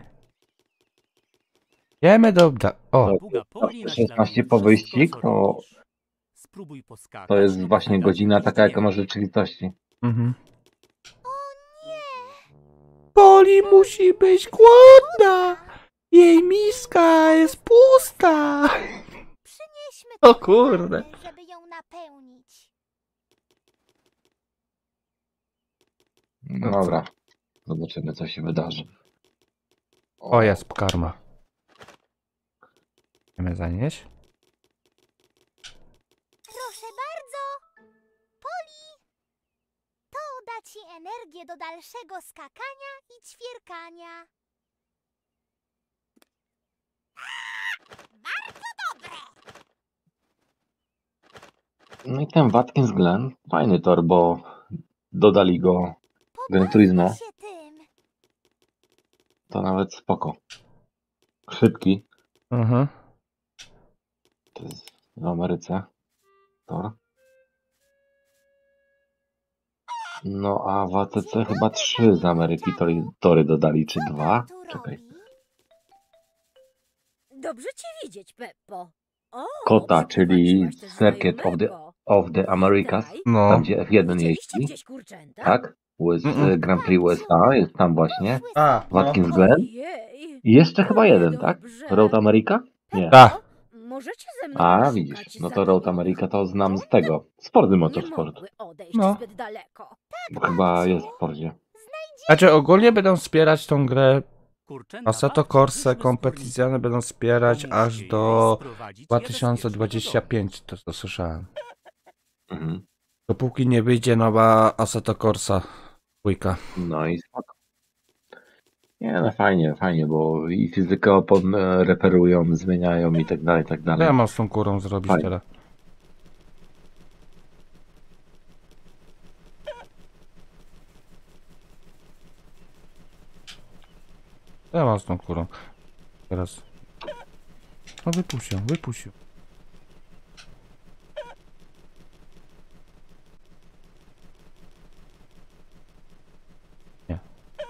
Jemy do... O! Papuga Poli 16 po wyścig, to Spróbuj poskakać. to jest lub właśnie wydać godzina taka, jaka zdjęcie. masz w rzeczywistości. Mhm. Poli musi być głodna! Jej miska jest pusta! Przynieśmy O trochę kurde. wody, żeby ją napełnić. No dobra, zobaczymy, co się wydarzy. O, jest karma. Chcemy zanieść? Proszę bardzo. Poli. To da ci energię do dalszego skakania i ćwierkania. Bardzo dobre. No i ten Watkins Glen, fajny tor, bo dodali go Gran Turismo, Pobawmy się tym. to nawet spoko. Szybki, Mhm. to jest w Ameryce tor. No a w ATC chyba 3 z Ameryki tory dodali, czy 2? Tu Czekaj. robi? Dobrze cię widzieć, Peppo. O, kota, czyli przyprowadziłaś też Circuit znajomego. of the Americas, Witaj. No. tam gdzie F1 Widzieliście jeździ, gdzieś kurczęta? tak? Mm-mm. Grand Prix USA jest tam właśnie. A, no. Watkins Glen. Ojej, I jeszcze to chyba jeden, tak? niedobrze. Road America? Nie. Tak. Możecie ze mną A, poszukać widzisz, no za to Road tego America to auta? znam z tego. Z Fordy Nie Motorsport. mogły odejść No. zbyt daleko. Bo chyba jest w Fordzie. Znaczy ogólnie będą wspierać tą grę. Kurczęta Assetto bardzo Corsa wyszły z Competizione będą wspierać Pomóżcie aż jej do sprowadzić je bezpiecznie do 2025, to słyszałem. Mhm. Dopóki nie wyjdzie nowa Assetto Corsa dwójka. No i spoko. Nie, no fajnie, fajnie, bo i fizykę opon reperują, zmieniają i tak dalej, tak Co dalej. ja mam z tą kurą zrobić Fajnie. teraz? Co ja mam z tą kurą teraz? No wypuść ją, wypuść ją. Nie.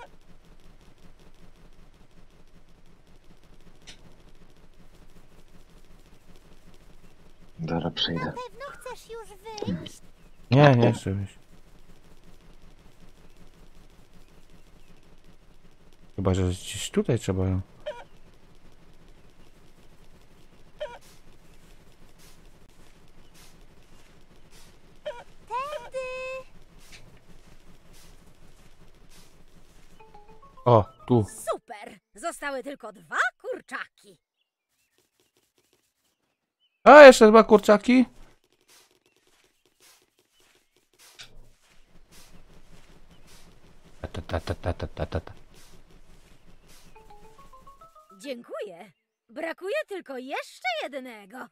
Zaraz przyjdę. Na pewno chcesz już wyjść? Nie, nie chcę wyjść. Chyba, że gdzieś tutaj trzeba ją. Tędy! O, tu. Super! Zostały tylko 2 kurczaki. A, jeszcze dwa kurczaki? Ta. Dziękuję. Brakuje tylko jeszcze jednego.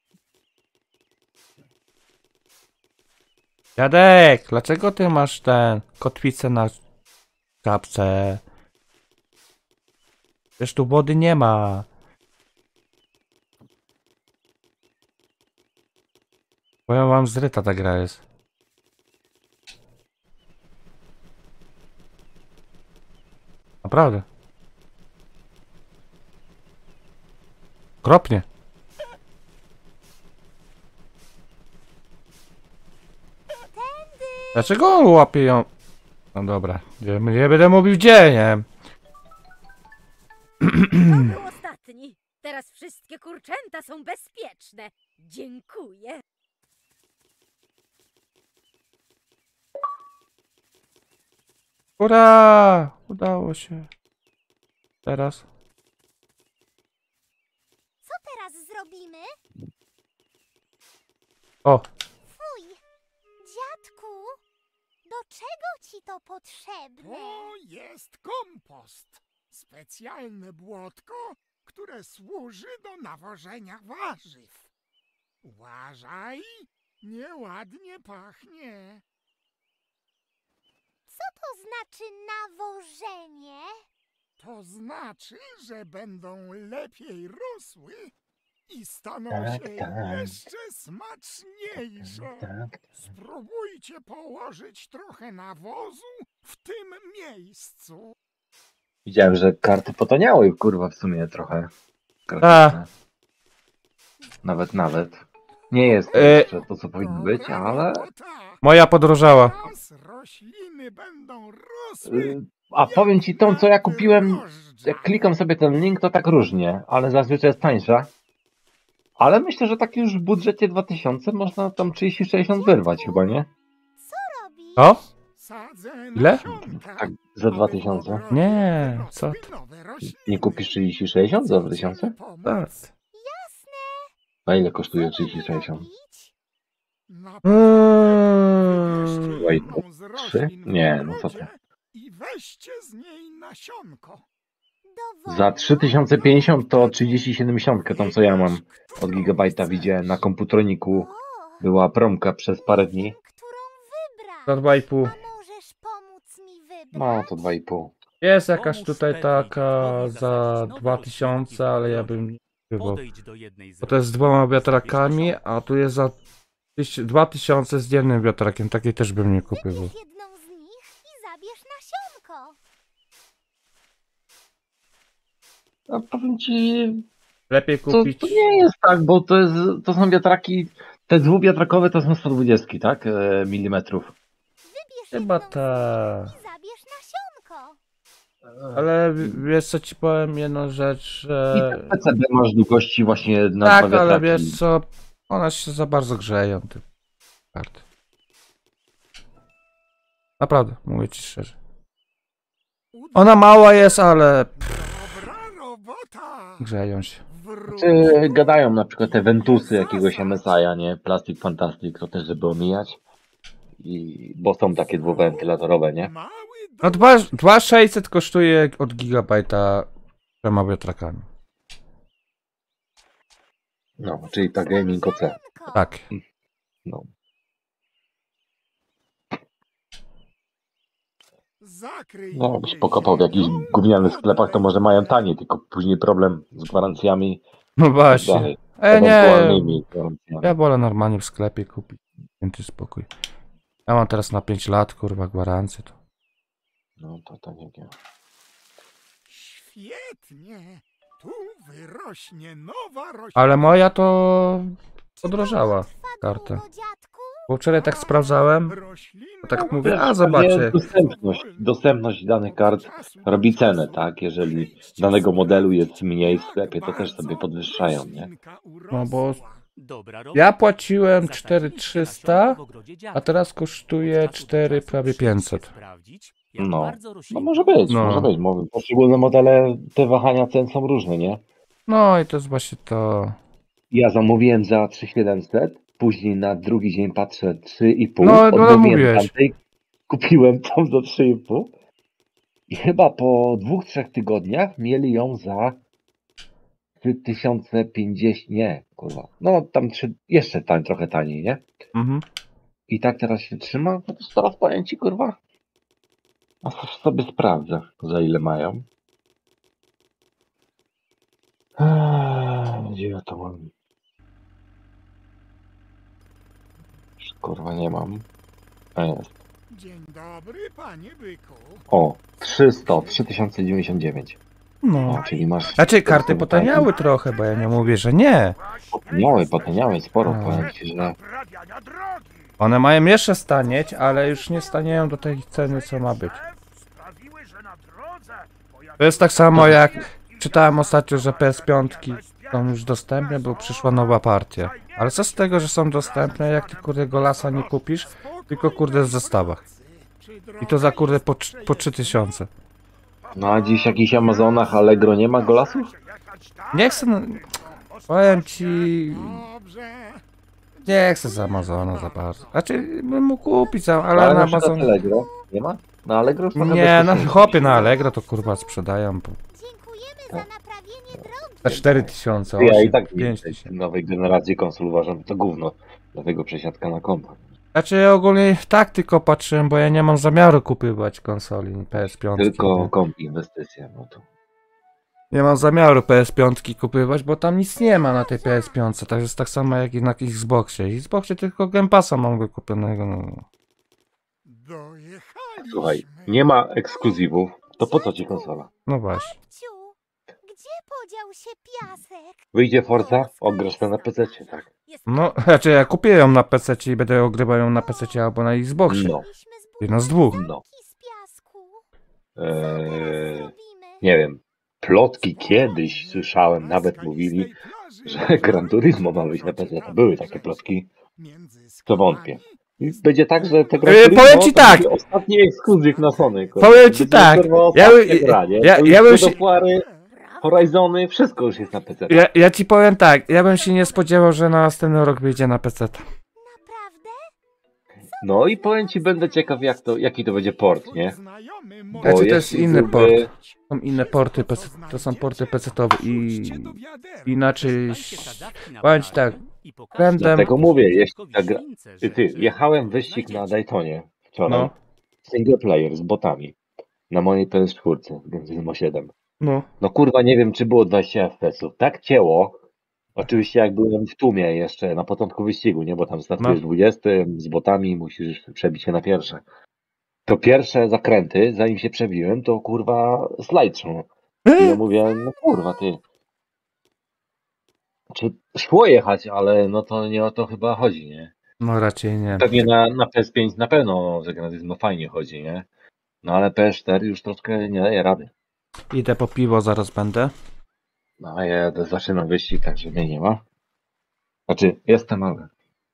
Dziadek, dlaczego ty masz ten kotwicę na czapce? Przecież tu wody nie ma. Powiem wam, zryta ta gra jest. Naprawdę. Okropnie. Dlaczego on łapie ją? No dobra, nie będę mówił gdzie, nie? To był ostatni. Teraz wszystkie kurczęta są bezpieczne. Dziękuję. Ura! Udało się. Teraz. Co teraz zrobimy? O, Fuj! Dziadku! Do czego ci to potrzebne? To jest kompost. Specjalne błotko, które służy do nawożenia warzyw. Uważaj, nieładnie pachnie. Co to znaczy nawożenie? To znaczy, że będą lepiej rosły i staną Tak, się tak. jeszcze smaczniejsze. Tak. Spróbujcie położyć trochę nawozu w tym miejscu. Widziałem, że karty potaniały, kurwa, w sumie trochę. A. Graficzne. Nawet. Nie jest to jeszcze to, co powinno być, Dobra ale... robota. moja podrożała. Teraz rośliny będą rosły. A powiem ci tą, co ja kupiłem, drożdża. jak klikam sobie ten link, to tak różnie, ale zazwyczaj jest tańsza. Ale myślę, że tak już w budżecie 2000 można tam 30-60 wyrwać chyba, nie? Co robisz? O? Sadzę Ile? nasionka, Tak, za aby 2000. w ogrodzie Nie, wyrosły co ty? nowe rośliny. Nie kupisz 30-60 za 2000? Pomóc? Tak. A ile kosztuje Co mamy 30-60? robić? Na Mm. Wait, jedną z 3? roślin w Nie, no co ty. ogrodzie I weźcie z niej nasionko. Do Za wody? 3050 to 3070, tą co ja mam od Gigabajta widziałem na komputroniku. O, Była promka przez parę dni. nie wiem, którą wybrać. Za 2,5. A możesz pomóc mi wybrać? No to 2,5. Jest jakaś Pomóż tutaj Pepi taka Dziadkowi za zasadzić nowe 2000, roślinki w ale ja ogrodzie. bym nie kupował. Podejdź do jednej z Bo to jest z roślin, dwoma zabierz wiatrakami, nasionko. a tu jest za 2000 z jednym wiatrakiem. Takiej też bym nie kupił. Wybierz jedną z nich i zabierz nasionko. A powiem ci, Lepiej kupić... To nie jest tak, bo to są wiatraki, te dwuwiatrakowe to są 120, tak? Milimetrów. Wybierz Chyba jedną z tak. nich i zabierz nasionko. Ale wiesz co ci powiem jedną rzecz, I że... te PCB masz długości właśnie na Tak, dwa ale wiatraki. wiesz co, one się za bardzo grzeją, te karty. Naprawdę, mówię ci szczerze. Ona mała jest, ale Dobra robota! grzeją się. Czy gadają na przykład te Ventusy jakiegoś MSI-a, nie? Plastic Fantastic, to też żeby omijać. Bo są takie dwuwentylatorowe, nie? Mały No 2600 kosztuje od gigabajta 3 wiatrakami. No, czyli ta Gaming OC. Tak. No. zakryj No, jakbyś jej pokopał w jakichś ziemią, gównianych sklepach, to może mają taniej, tylko później problem z gwarancjami. No i tak właśnie. dalej. Nie, Ewentualnymi gwarancjami. ja wolę normalnie w sklepie kupić. Święty spokój. Ja mam teraz na 5 lat, kurwa, gwarancję to. No, to nie wiem. Świetnie! Tu wyrośnie nowa roślina. Ale moja to podrożała karta. Długo, dziadku? Bo wczoraj tak sprawdzałem, Rośliny to tak nowe- mówię, a zobaczę. Dostępność danych kart robi cenę, tak? Jeżeli danego modelu jest mniej w sklepie, to też sobie podwyższają, nie? No bo Dobra ja płaciłem Zasadziliście 4300, nasionko w ogrodzie a dziadka. teraz kosztuje Od czasu do 4 czasu prawie musicie 500. sprawdzić, jak No. bardzo No roślinka może być, No. może być. Poszczególne modele, te wahania cen są różne, nie? No i to jest właśnie to. Ja zamówiłem za 3700, później na drugi dzień patrzę 3,5, No, odmówiłem mówiłeś. tamtej, kupiłem tą za 3,5 i chyba po 2-3 tygodniach mieli ją za 3050, nie, kurwa, no tam jeszcze trochę taniej, nie? Mhm. I tak teraz się trzyma, no to teraz powiem ci, kurwa, a sobie sprawdzę, za ile mają. Gdzie ja to mam? Kurwa, nie mam. A jest. Dzień dobry, panie byku. O, 3099. No. O, czyli masz... Znaczy karty potaniały trochę, bo ja nie mówię, że nie. Potaniały sporo, No. powiem ci, że... Naprawiania drogi. One mają jeszcze stanieć, ale już nie stanieją do tej ceny, co ma być. Sprawiły, że na drodze To jest tak samo jak czytałem ostatnio, że PS5 są już dostępne, bo przyszła nowa partia. Ale co z tego, że są dostępne, jak ty kurde golasa nie kupisz, tylko kurde w zestawach. I to za kurde po 3000. No a dziś jakichś Amazonach Allegro nie ma golasów? Nie chcę, no, powiem ci, Dobrze. nie chcę z Amazona za bardzo. Znaczy, bym mógł kupić, ale na na przykład Amazon... Allegro nie ma? Na Allegro już trochę Nie, no bezpieczniej. chłopie na Allegro to kurwa sprzedają po Dziękujemy za naprawienie drogi. za 4000, Ja i tak 5000. nowej generacji konsol uważam, że to gówno. Dlatego przesiadka na kompa. Znaczy ja ogólnie tak tylko patrzyłem, bo ja nie mam zamiaru kupywać konsoli PS5. Tylko komp inwestycja, no to... Nie mam zamiaru PS5 kupywać, bo tam nic nie ma na tej PS5. Tak jest tak samo jak i na Xboxie. Xboxie tylko Game Passa mam wykupionego. No. Dojechaliśmy. Słuchaj, nie ma ekskluzywów, to po co ci konsola? No właśnie. Ciu, gdzie podział się piasek? Wyjdzie Forza, odgrasz to na PC, tak? No, znaczy ja kupię ją na PC i będę ogrywał ją na PC albo na Xboxie. No, Mieliśmy Jedno z dwóch. no. z piasku. Eee, nie wiem. Plotki kiedyś słyszałem, nawet mówili, że Gran Turismo ma być na PC. To były takie plotki, to wątpię. I będzie tak, że te Gran Turismo powiem ci to tak. będzie ostatni ekskluzyw na Sony. kurwa. Powiem ci Będzie, tak. kurwa, Ja ostatnia bym- gra, nie? ja- To już ja bym God się- of Wary, Horizony, wszystko już jest na PC. Ja ci powiem tak, ja bym się nie spodziewał, że na następny rok wyjdzie na PC. Naprawdę? No i powiem ci, będę ciekaw jaki to będzie port, nie? Bo Znaczy to jest jeśli inny byłby- port. Są inne porty, to są porty PC-owe i inaczej... Powiem ci tak, względem... Dlatego mówię, jeśli ta gra... Ty, jechałem wyścig na Daytonie wczoraj. No. Single player z botami. Na mojej PS4 w Gran Turismo 7. No. No kurwa, nie wiem czy było 20 FPS-ów. Tak cięło. Oczywiście jak byłem w tłumie jeszcze na początku wyścigu, nie? Bo tam startujesz 20 z botami, musisz przebić się na pierwsze. To pierwsze zakręty, zanim się przebiłem, to kurwa slideshow. I ja mówię, no kurwa ty. Znaczy, szło jechać, ale no to nie o to chyba chodzi, nie? No raczej nie. Pewnie na PS5 na pewno, że Gran Turismo fajnie chodzi, nie? No ale PS4 już troszkę nie daje rady. Idę po piwo, zaraz będę. No a ja zaczynam wyścig, także mnie nie ma. Znaczy, jestem, ale...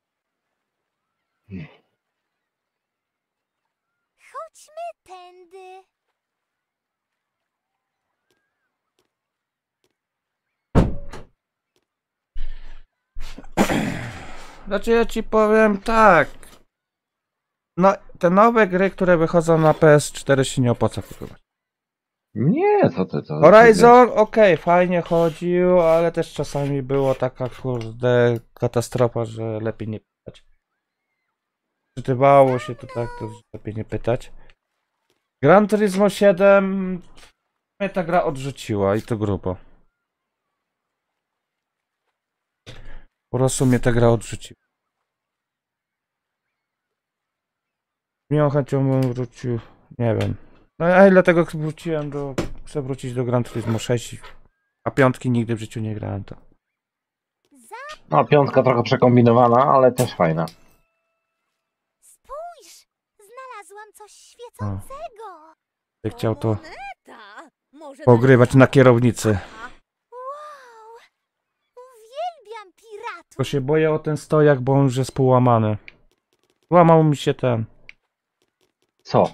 Chodźmy tędy. Znaczy ja ci powiem tak. No, te nowe gry, które wychodzą na PS4 się nie opłaca kupować. Nie, co ty to... Horizon, okej, fajnie chodził, ale też czasami było taka kurde katastrofa, że lepiej nie pytać. Czytywało się to tak, to lepiej nie pytać. Gran Turismo 7 mnie ta gra odrzuciła i to grubo. Po prostu mnie ta gra odrzuciła. Miał chęcią bym wrócił, nie wiem. No a dlatego wróciłem chcę wrócić do Gran Turismo 6, a 5 nigdy w życiu nie grałem to. No, 5 trochę przekombinowana, ale też fajna. Spójrz, znalazłam coś świecącego. Ty chciał to Moneta! Może pogrywać na kierownicy. Wow, uwielbiam piratów. Tylko się boję o ten stojak, bo on już jest połamany. Łamał mi się ten. Co?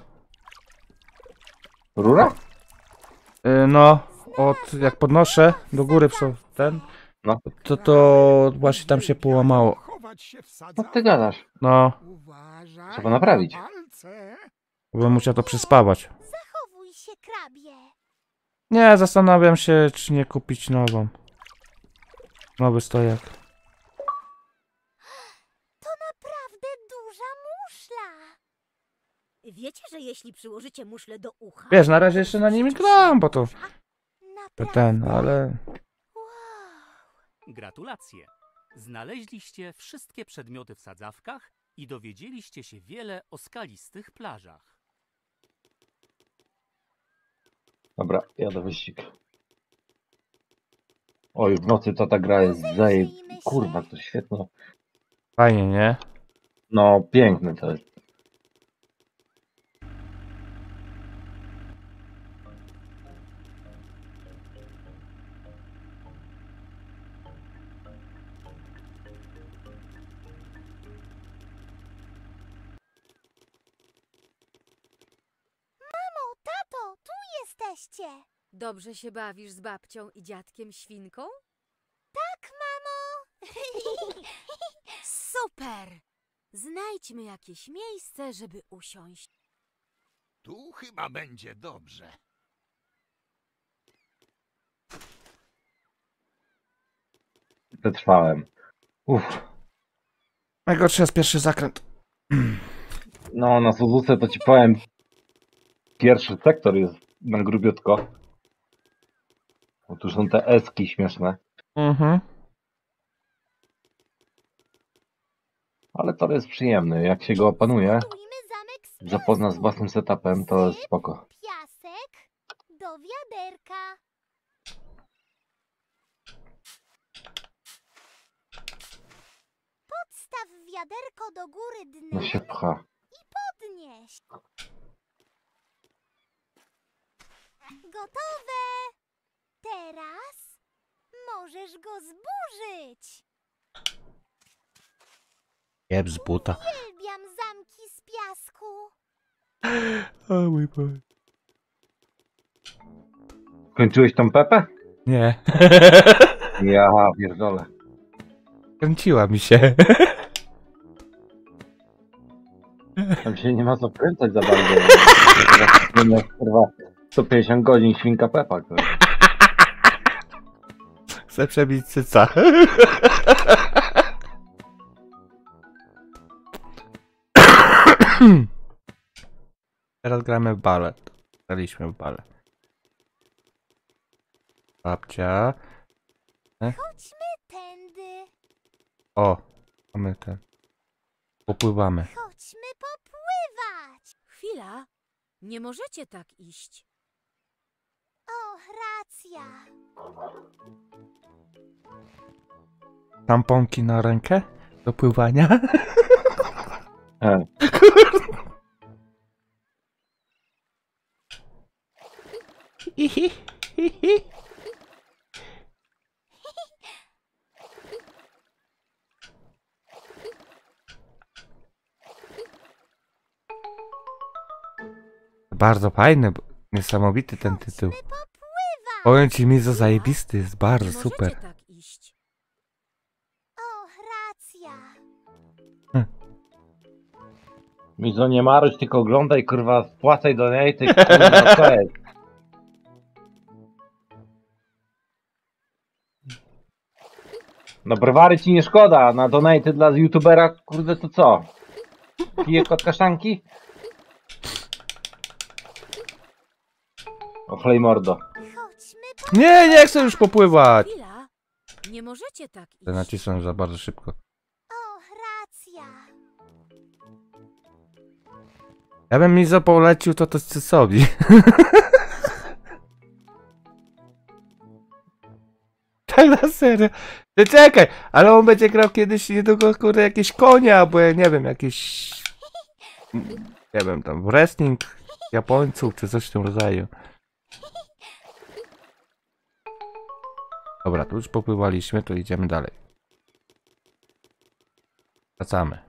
Rura? No, jak podnoszę do góry ten, No. to właśnie tam się połamało. Chować się w No sadzawkach. ty gadasz. No, Uważaj Trzeba naprawić. na palce. bym musiał to przyspawać. Zachowuj się, krabie. Nie, zastanawiam się, czy nie kupić nową. Nowy stojak. To naprawdę duża muszla. Wiecie, że jeśli przyłożycie muszlę do ucha... Wiesz, na razie jeszcze na nim gram, bo to Naprawdę? ale... Wow. Gratulacje! Znaleźliście wszystkie przedmioty w sadzawkach i dowiedzieliście się wiele o skalistych plażach. Dobra, jadę wyścig. Oj, w nocy to ta gra jest Kurwa, to świetne. Fajnie, nie? No, piękne to jest. Mamo, tato, tu jesteście. Dobrze się bawisz z babcią i dziadkiem Świnką? Tak, mamo. Super! Znajdźmy jakieś miejsce, żeby usiąść. Tu chyba będzie dobrze. Wytrwałem. Uff. Najgorszy jest pierwszy zakręt. No, na Suzuce to ci powiem. Pierwszy sektor jest na grubiutko. Bo tu są te eski śmieszne. Mhm. Ale to jest przyjemny. Jak się go opanuje, Budujmy zamek z zapozna z piasku. własnym setupem, to jest spoko. Piasek do wiaderka. Podstaw wiaderko do góry No dnem się pcha. i podnieś. Gotowe. Teraz możesz go zburzyć. Jeb z buta. Uwielbiam zamki z piasku. O mój Boże. Kończyłeś tą Pepę? Nie. Ja pierdolę. Kręciła mi się. Tam się nie ma co wkręcać za bardzo. Teraz kurwa 150 godzin świnka Pepa. Kurwa. Chcę przebić cyca. Teraz gramy w balet. Graliśmy w balet. Babcia. Chodźmy tędy. O, mamy ten. Popływamy. Chodźmy popływać. Chwila, nie możecie tak iść. O, racja. Tamponki na rękę do pływania. Bardzo fajny, niesamowity ten tytuł. Powiem ci, Mizo, zajebisty jest, bardzo Nie możecie super. tak iść. O, racja. Mizo, nie maruć, tylko oglądaj, kurwa, wpłacaj do niej, ty kurwa, co jest? No browary ci nie szkoda, na donaty dla youtubera, kurde, to co? Pije kot kaszanki? Ochlej mordo. Chodźmy Nie chcę już popływać. Chwila. Nie możecie tak iść. Nacisnąłem za bardzo szybko. O, racja. Ja bym Mizo polecił to Cycowi. Tak na serio. Ty czekaj, ale on będzie grał kiedyś niedługo, kurde, jakieś konie, albo ja nie wiem, jakieś... Nie wiem, tam wrestling Japońców, czy coś w tym rodzaju. Dobra, tu już popływaliśmy, to idziemy dalej. Wracamy.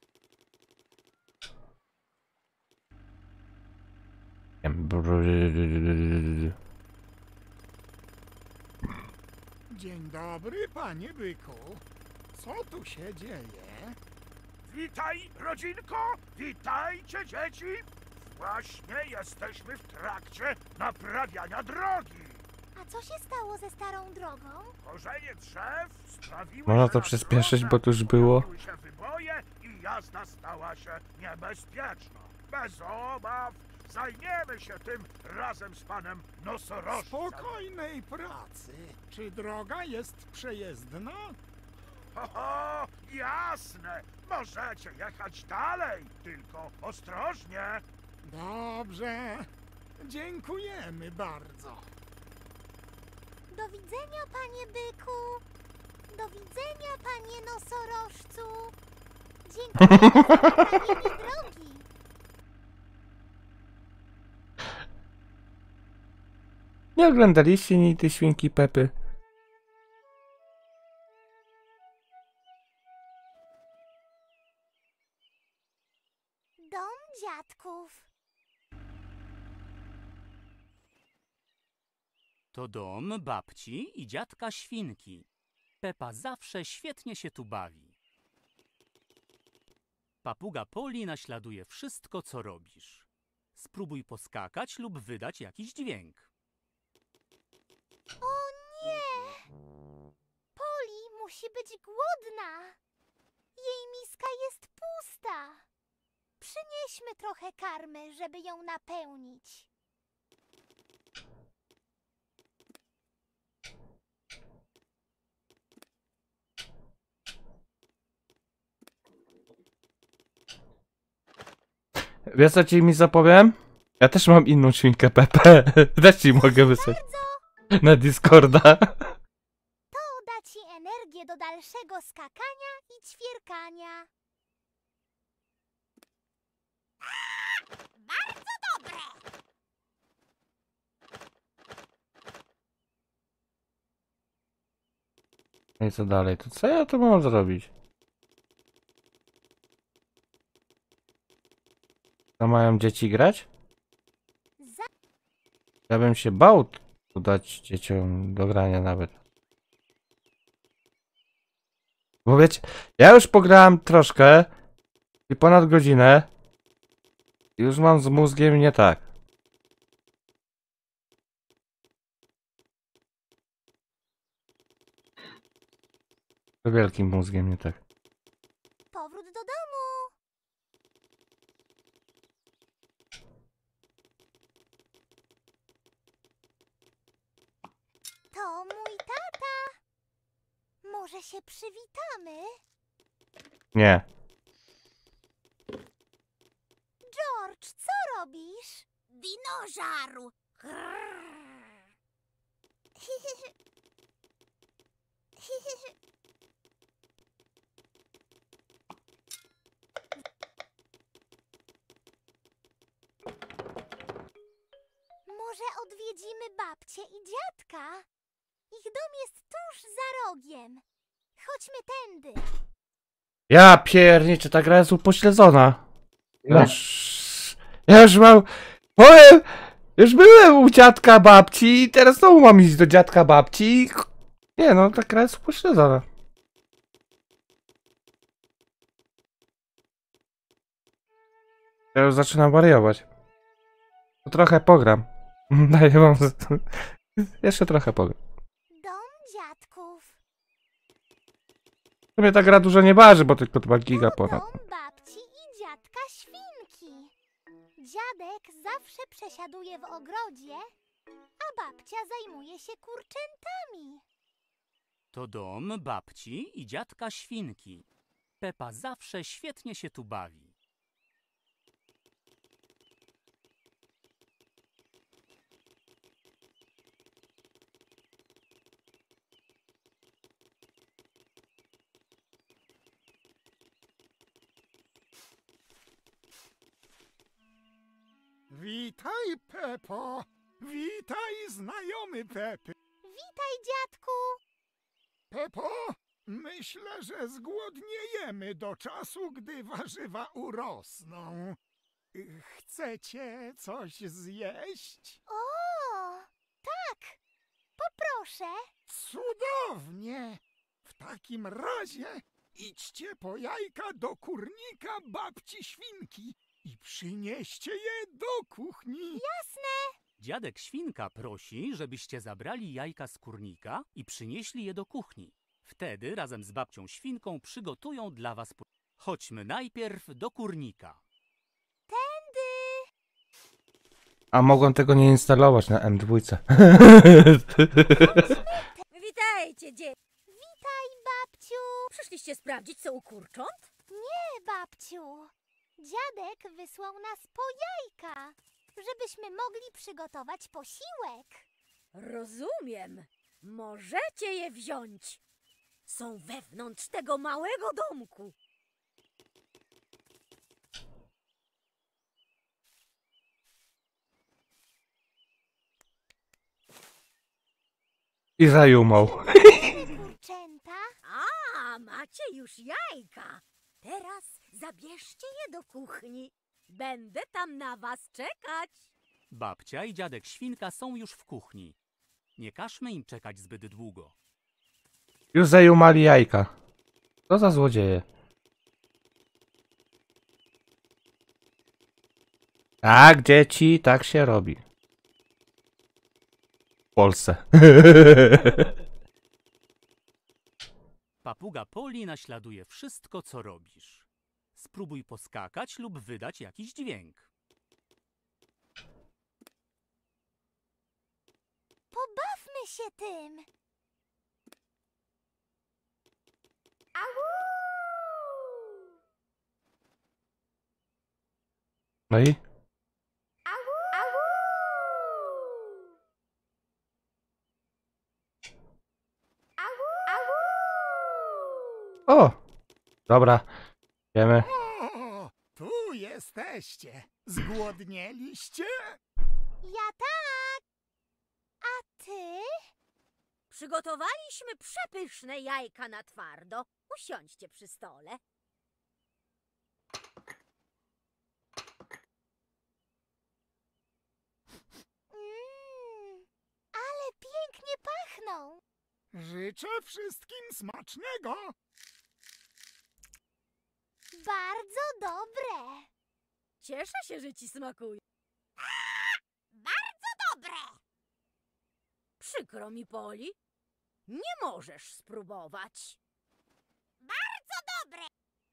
Dzień dobry, panie byku. Co tu się dzieje? Witaj, rodzinko! Witajcie, dzieci! Właśnie jesteśmy w trakcie naprawiania drogi. A co się stało ze starą drogą? Korzenie drzew sprawiły, Można że to na przyspieszyć, drodze bo to już było. pojawiły się wyboje i jazda stała się niebezpieczna. Bez obaw zajmiemy się tym razem z panem nosorożcem. Spokojnej pracy. Czy droga jest przejezdna? Ho, jasne! Możecie jechać dalej, tylko ostrożnie. Dobrze. Dziękujemy bardzo. Do widzenia, panie byku. Do widzenia, panie nosorożcu. Dziękuję za naprawienie drogi. Nie oglądaliście nigdy Świnki Pepy? Dom dziadków. To dom babci i dziadka Świnki. Pepa zawsze świetnie się tu bawi. Papuga Poli naśladuje wszystko, co robisz. Spróbuj poskakać lub wydać jakiś dźwięk. O nie! Poli musi być głodna. Jej miska jest pusta. Przynieśmy trochę karmy, żeby ją napełnić. Wiesz, co ci mi zapowiem? Ja też mam inną Świnkę Pepę. Też ci mogę wysłać. Na Discorda. To da ci energię do dalszego skakania i ćwierkania. Bardzo dobre! No i co dalej? To co ja tu mam zrobić? To mają dzieci grać? Ja bym się bał tu dać dzieciom do grania nawet. Bo wiecie, ja już pograłem troszkę i ponad godzinę. Już mam z mózgiem nie tak. Z wielkim mózgiem nie tak. Powrót do domu. To mój tata. Może się przywitamy? Nie. George, co robisz? Dinożaru! odwiedzimy babcię i dziadka. Ich dom jest tuż za rogiem. Chodźmy tędy. Ja pierniczę, ta gra jest upośledzona. Ja już mam... Powiem! Już byłem u dziadka babci i teraz znowu mam iść do dziadka babci. Nie no, ta gra jest upośledzona. Ja już zaczynam wariować. To trochę pogram. Daję wam... Jeszcze trochę pogram. Dom dziadków. W sumie ta gra dużo nie waży, bo tylko 2 giga ponad. Dom babci i dziadka Świnki. Dziadek zawsze przesiaduje w ogrodzie, a babcia zajmuje się kurczętami. To dom babci i dziadka Świnki. Pepa zawsze świetnie się tu bawi. Witaj, Pepo. Witaj, znajomy Pepy. Witaj, dziadku. Pepo, myślę, że zgłodniejemy do czasu, gdy warzywa urosną. Chcecie coś zjeść? O, tak. Poproszę. Cudownie! W takim razie idźcie po jajka do kurnika babci Świnki i przynieście je do kuchni. Jasne. Dziadek Świnka prosi, żebyście zabrali jajka z kurnika i przynieśli je do kuchni. Wtedy razem z babcią Świnką przygotują dla was... Chodźmy najpierw do kurnika. Tędy. A mogłem tego nie instalować na M2. Witajcie, dzieci. Witaj, babciu. Przyszliście sprawdzić, co u kurcząt? Nie, babciu. Dziadek wysłał nas po jajka, żebyśmy mogli przygotować posiłek. Rozumiem. Możecie je wziąć. Są wewnątrz tego małego domku. I zajumał. Kurczęta. A, macie już jajka. Teraz zabierzcie je do kuchni. Będę tam na was czekać. Babcia i dziadek Świnka są już w kuchni. Nie każmy im czekać zbyt długo. Już zajumali jajka. Co za złodzieje. Tak, dzieci, tak się robi. W Polsce. Papuga Poli naśladuje wszystko, co robisz. Spróbuj poskakać lub wydać jakiś dźwięk. Pobawmy się tym. No i? O! Dobra. Wiemy. O, tu jesteście. Zgłodnieliście? Ja tak. A ty? Przygotowaliśmy przepyszne jajka na twardo. Usiądźcie przy stole. Ale pięknie pachną. Życzę wszystkim smacznego. Bardzo dobre. Cieszę się, że ci smakuje. Bardzo dobre. Przykro mi, Poli. Nie możesz spróbować. Bardzo dobre.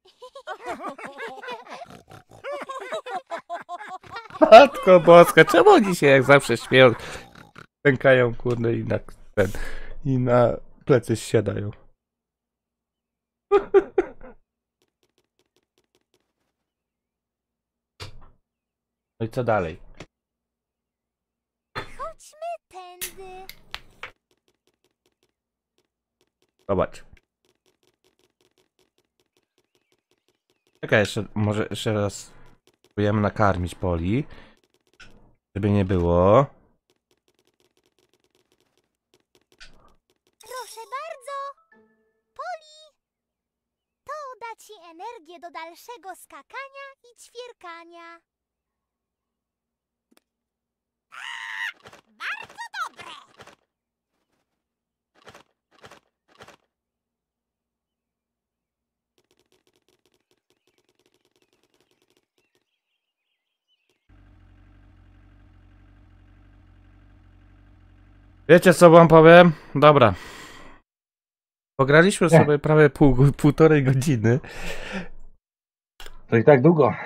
Matko boska, czemu oni się jak zawsze śmieją? Pękają, kurde, i na plecy siadają. No i co dalej? Chodźmy tędy. Zobacz. Czekaj, może jeszcze raz spróbujemy nakarmić Poli. Żeby nie było. bardzo. Poli, to da ci energię do dalszego skakania i ćwierkania. Bardzo dobre. Wiecie co wam powiem? Dobra. Pograliśmy sobie prawie półtorej godziny. To i tak długo.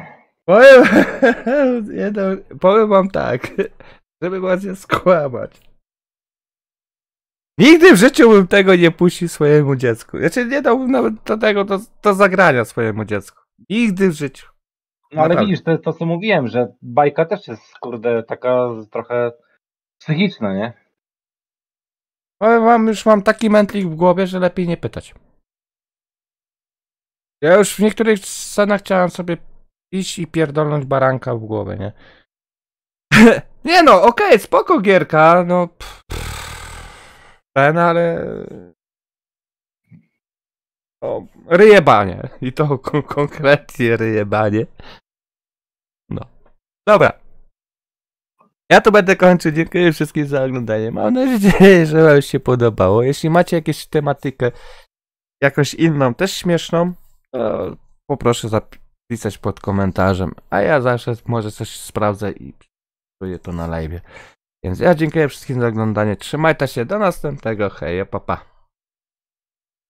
Powiem wam tak, żeby was nie skłamać. Nigdy w życiu bym tego nie puścił swojemu dziecku. Znaczy nie dałbym nawet do zagrania swojemu dziecku. Nigdy w życiu. No ale widzisz, to jest to co mówiłem, że bajka też jest, kurde, taka trochę psychiczna, nie? Powiem wam, już mam taki mętlik w głowie, że lepiej nie pytać. Ja już w niektórych scenach chciałem sobie iść i pierdolnąć baranka w głowę, nie? Nie no, okej, spoko gierka, no... ale... No, ryjebanie. I to konkretnie ryjebanie. No. Dobra. Ja tu będę kończył. Dziękuję wszystkim za oglądanie. Mam nadzieję, że wam się podobało. Jeśli macie jakąś tematykę, jakąś inną, też śmieszną, to poproszę zapisać pod komentarzem. A ja zawsze może coś sprawdzę i czuję to na live. Więc ja dziękuję wszystkim za oglądanie. Trzymajcie się. Do następnego. Hej, pa pa.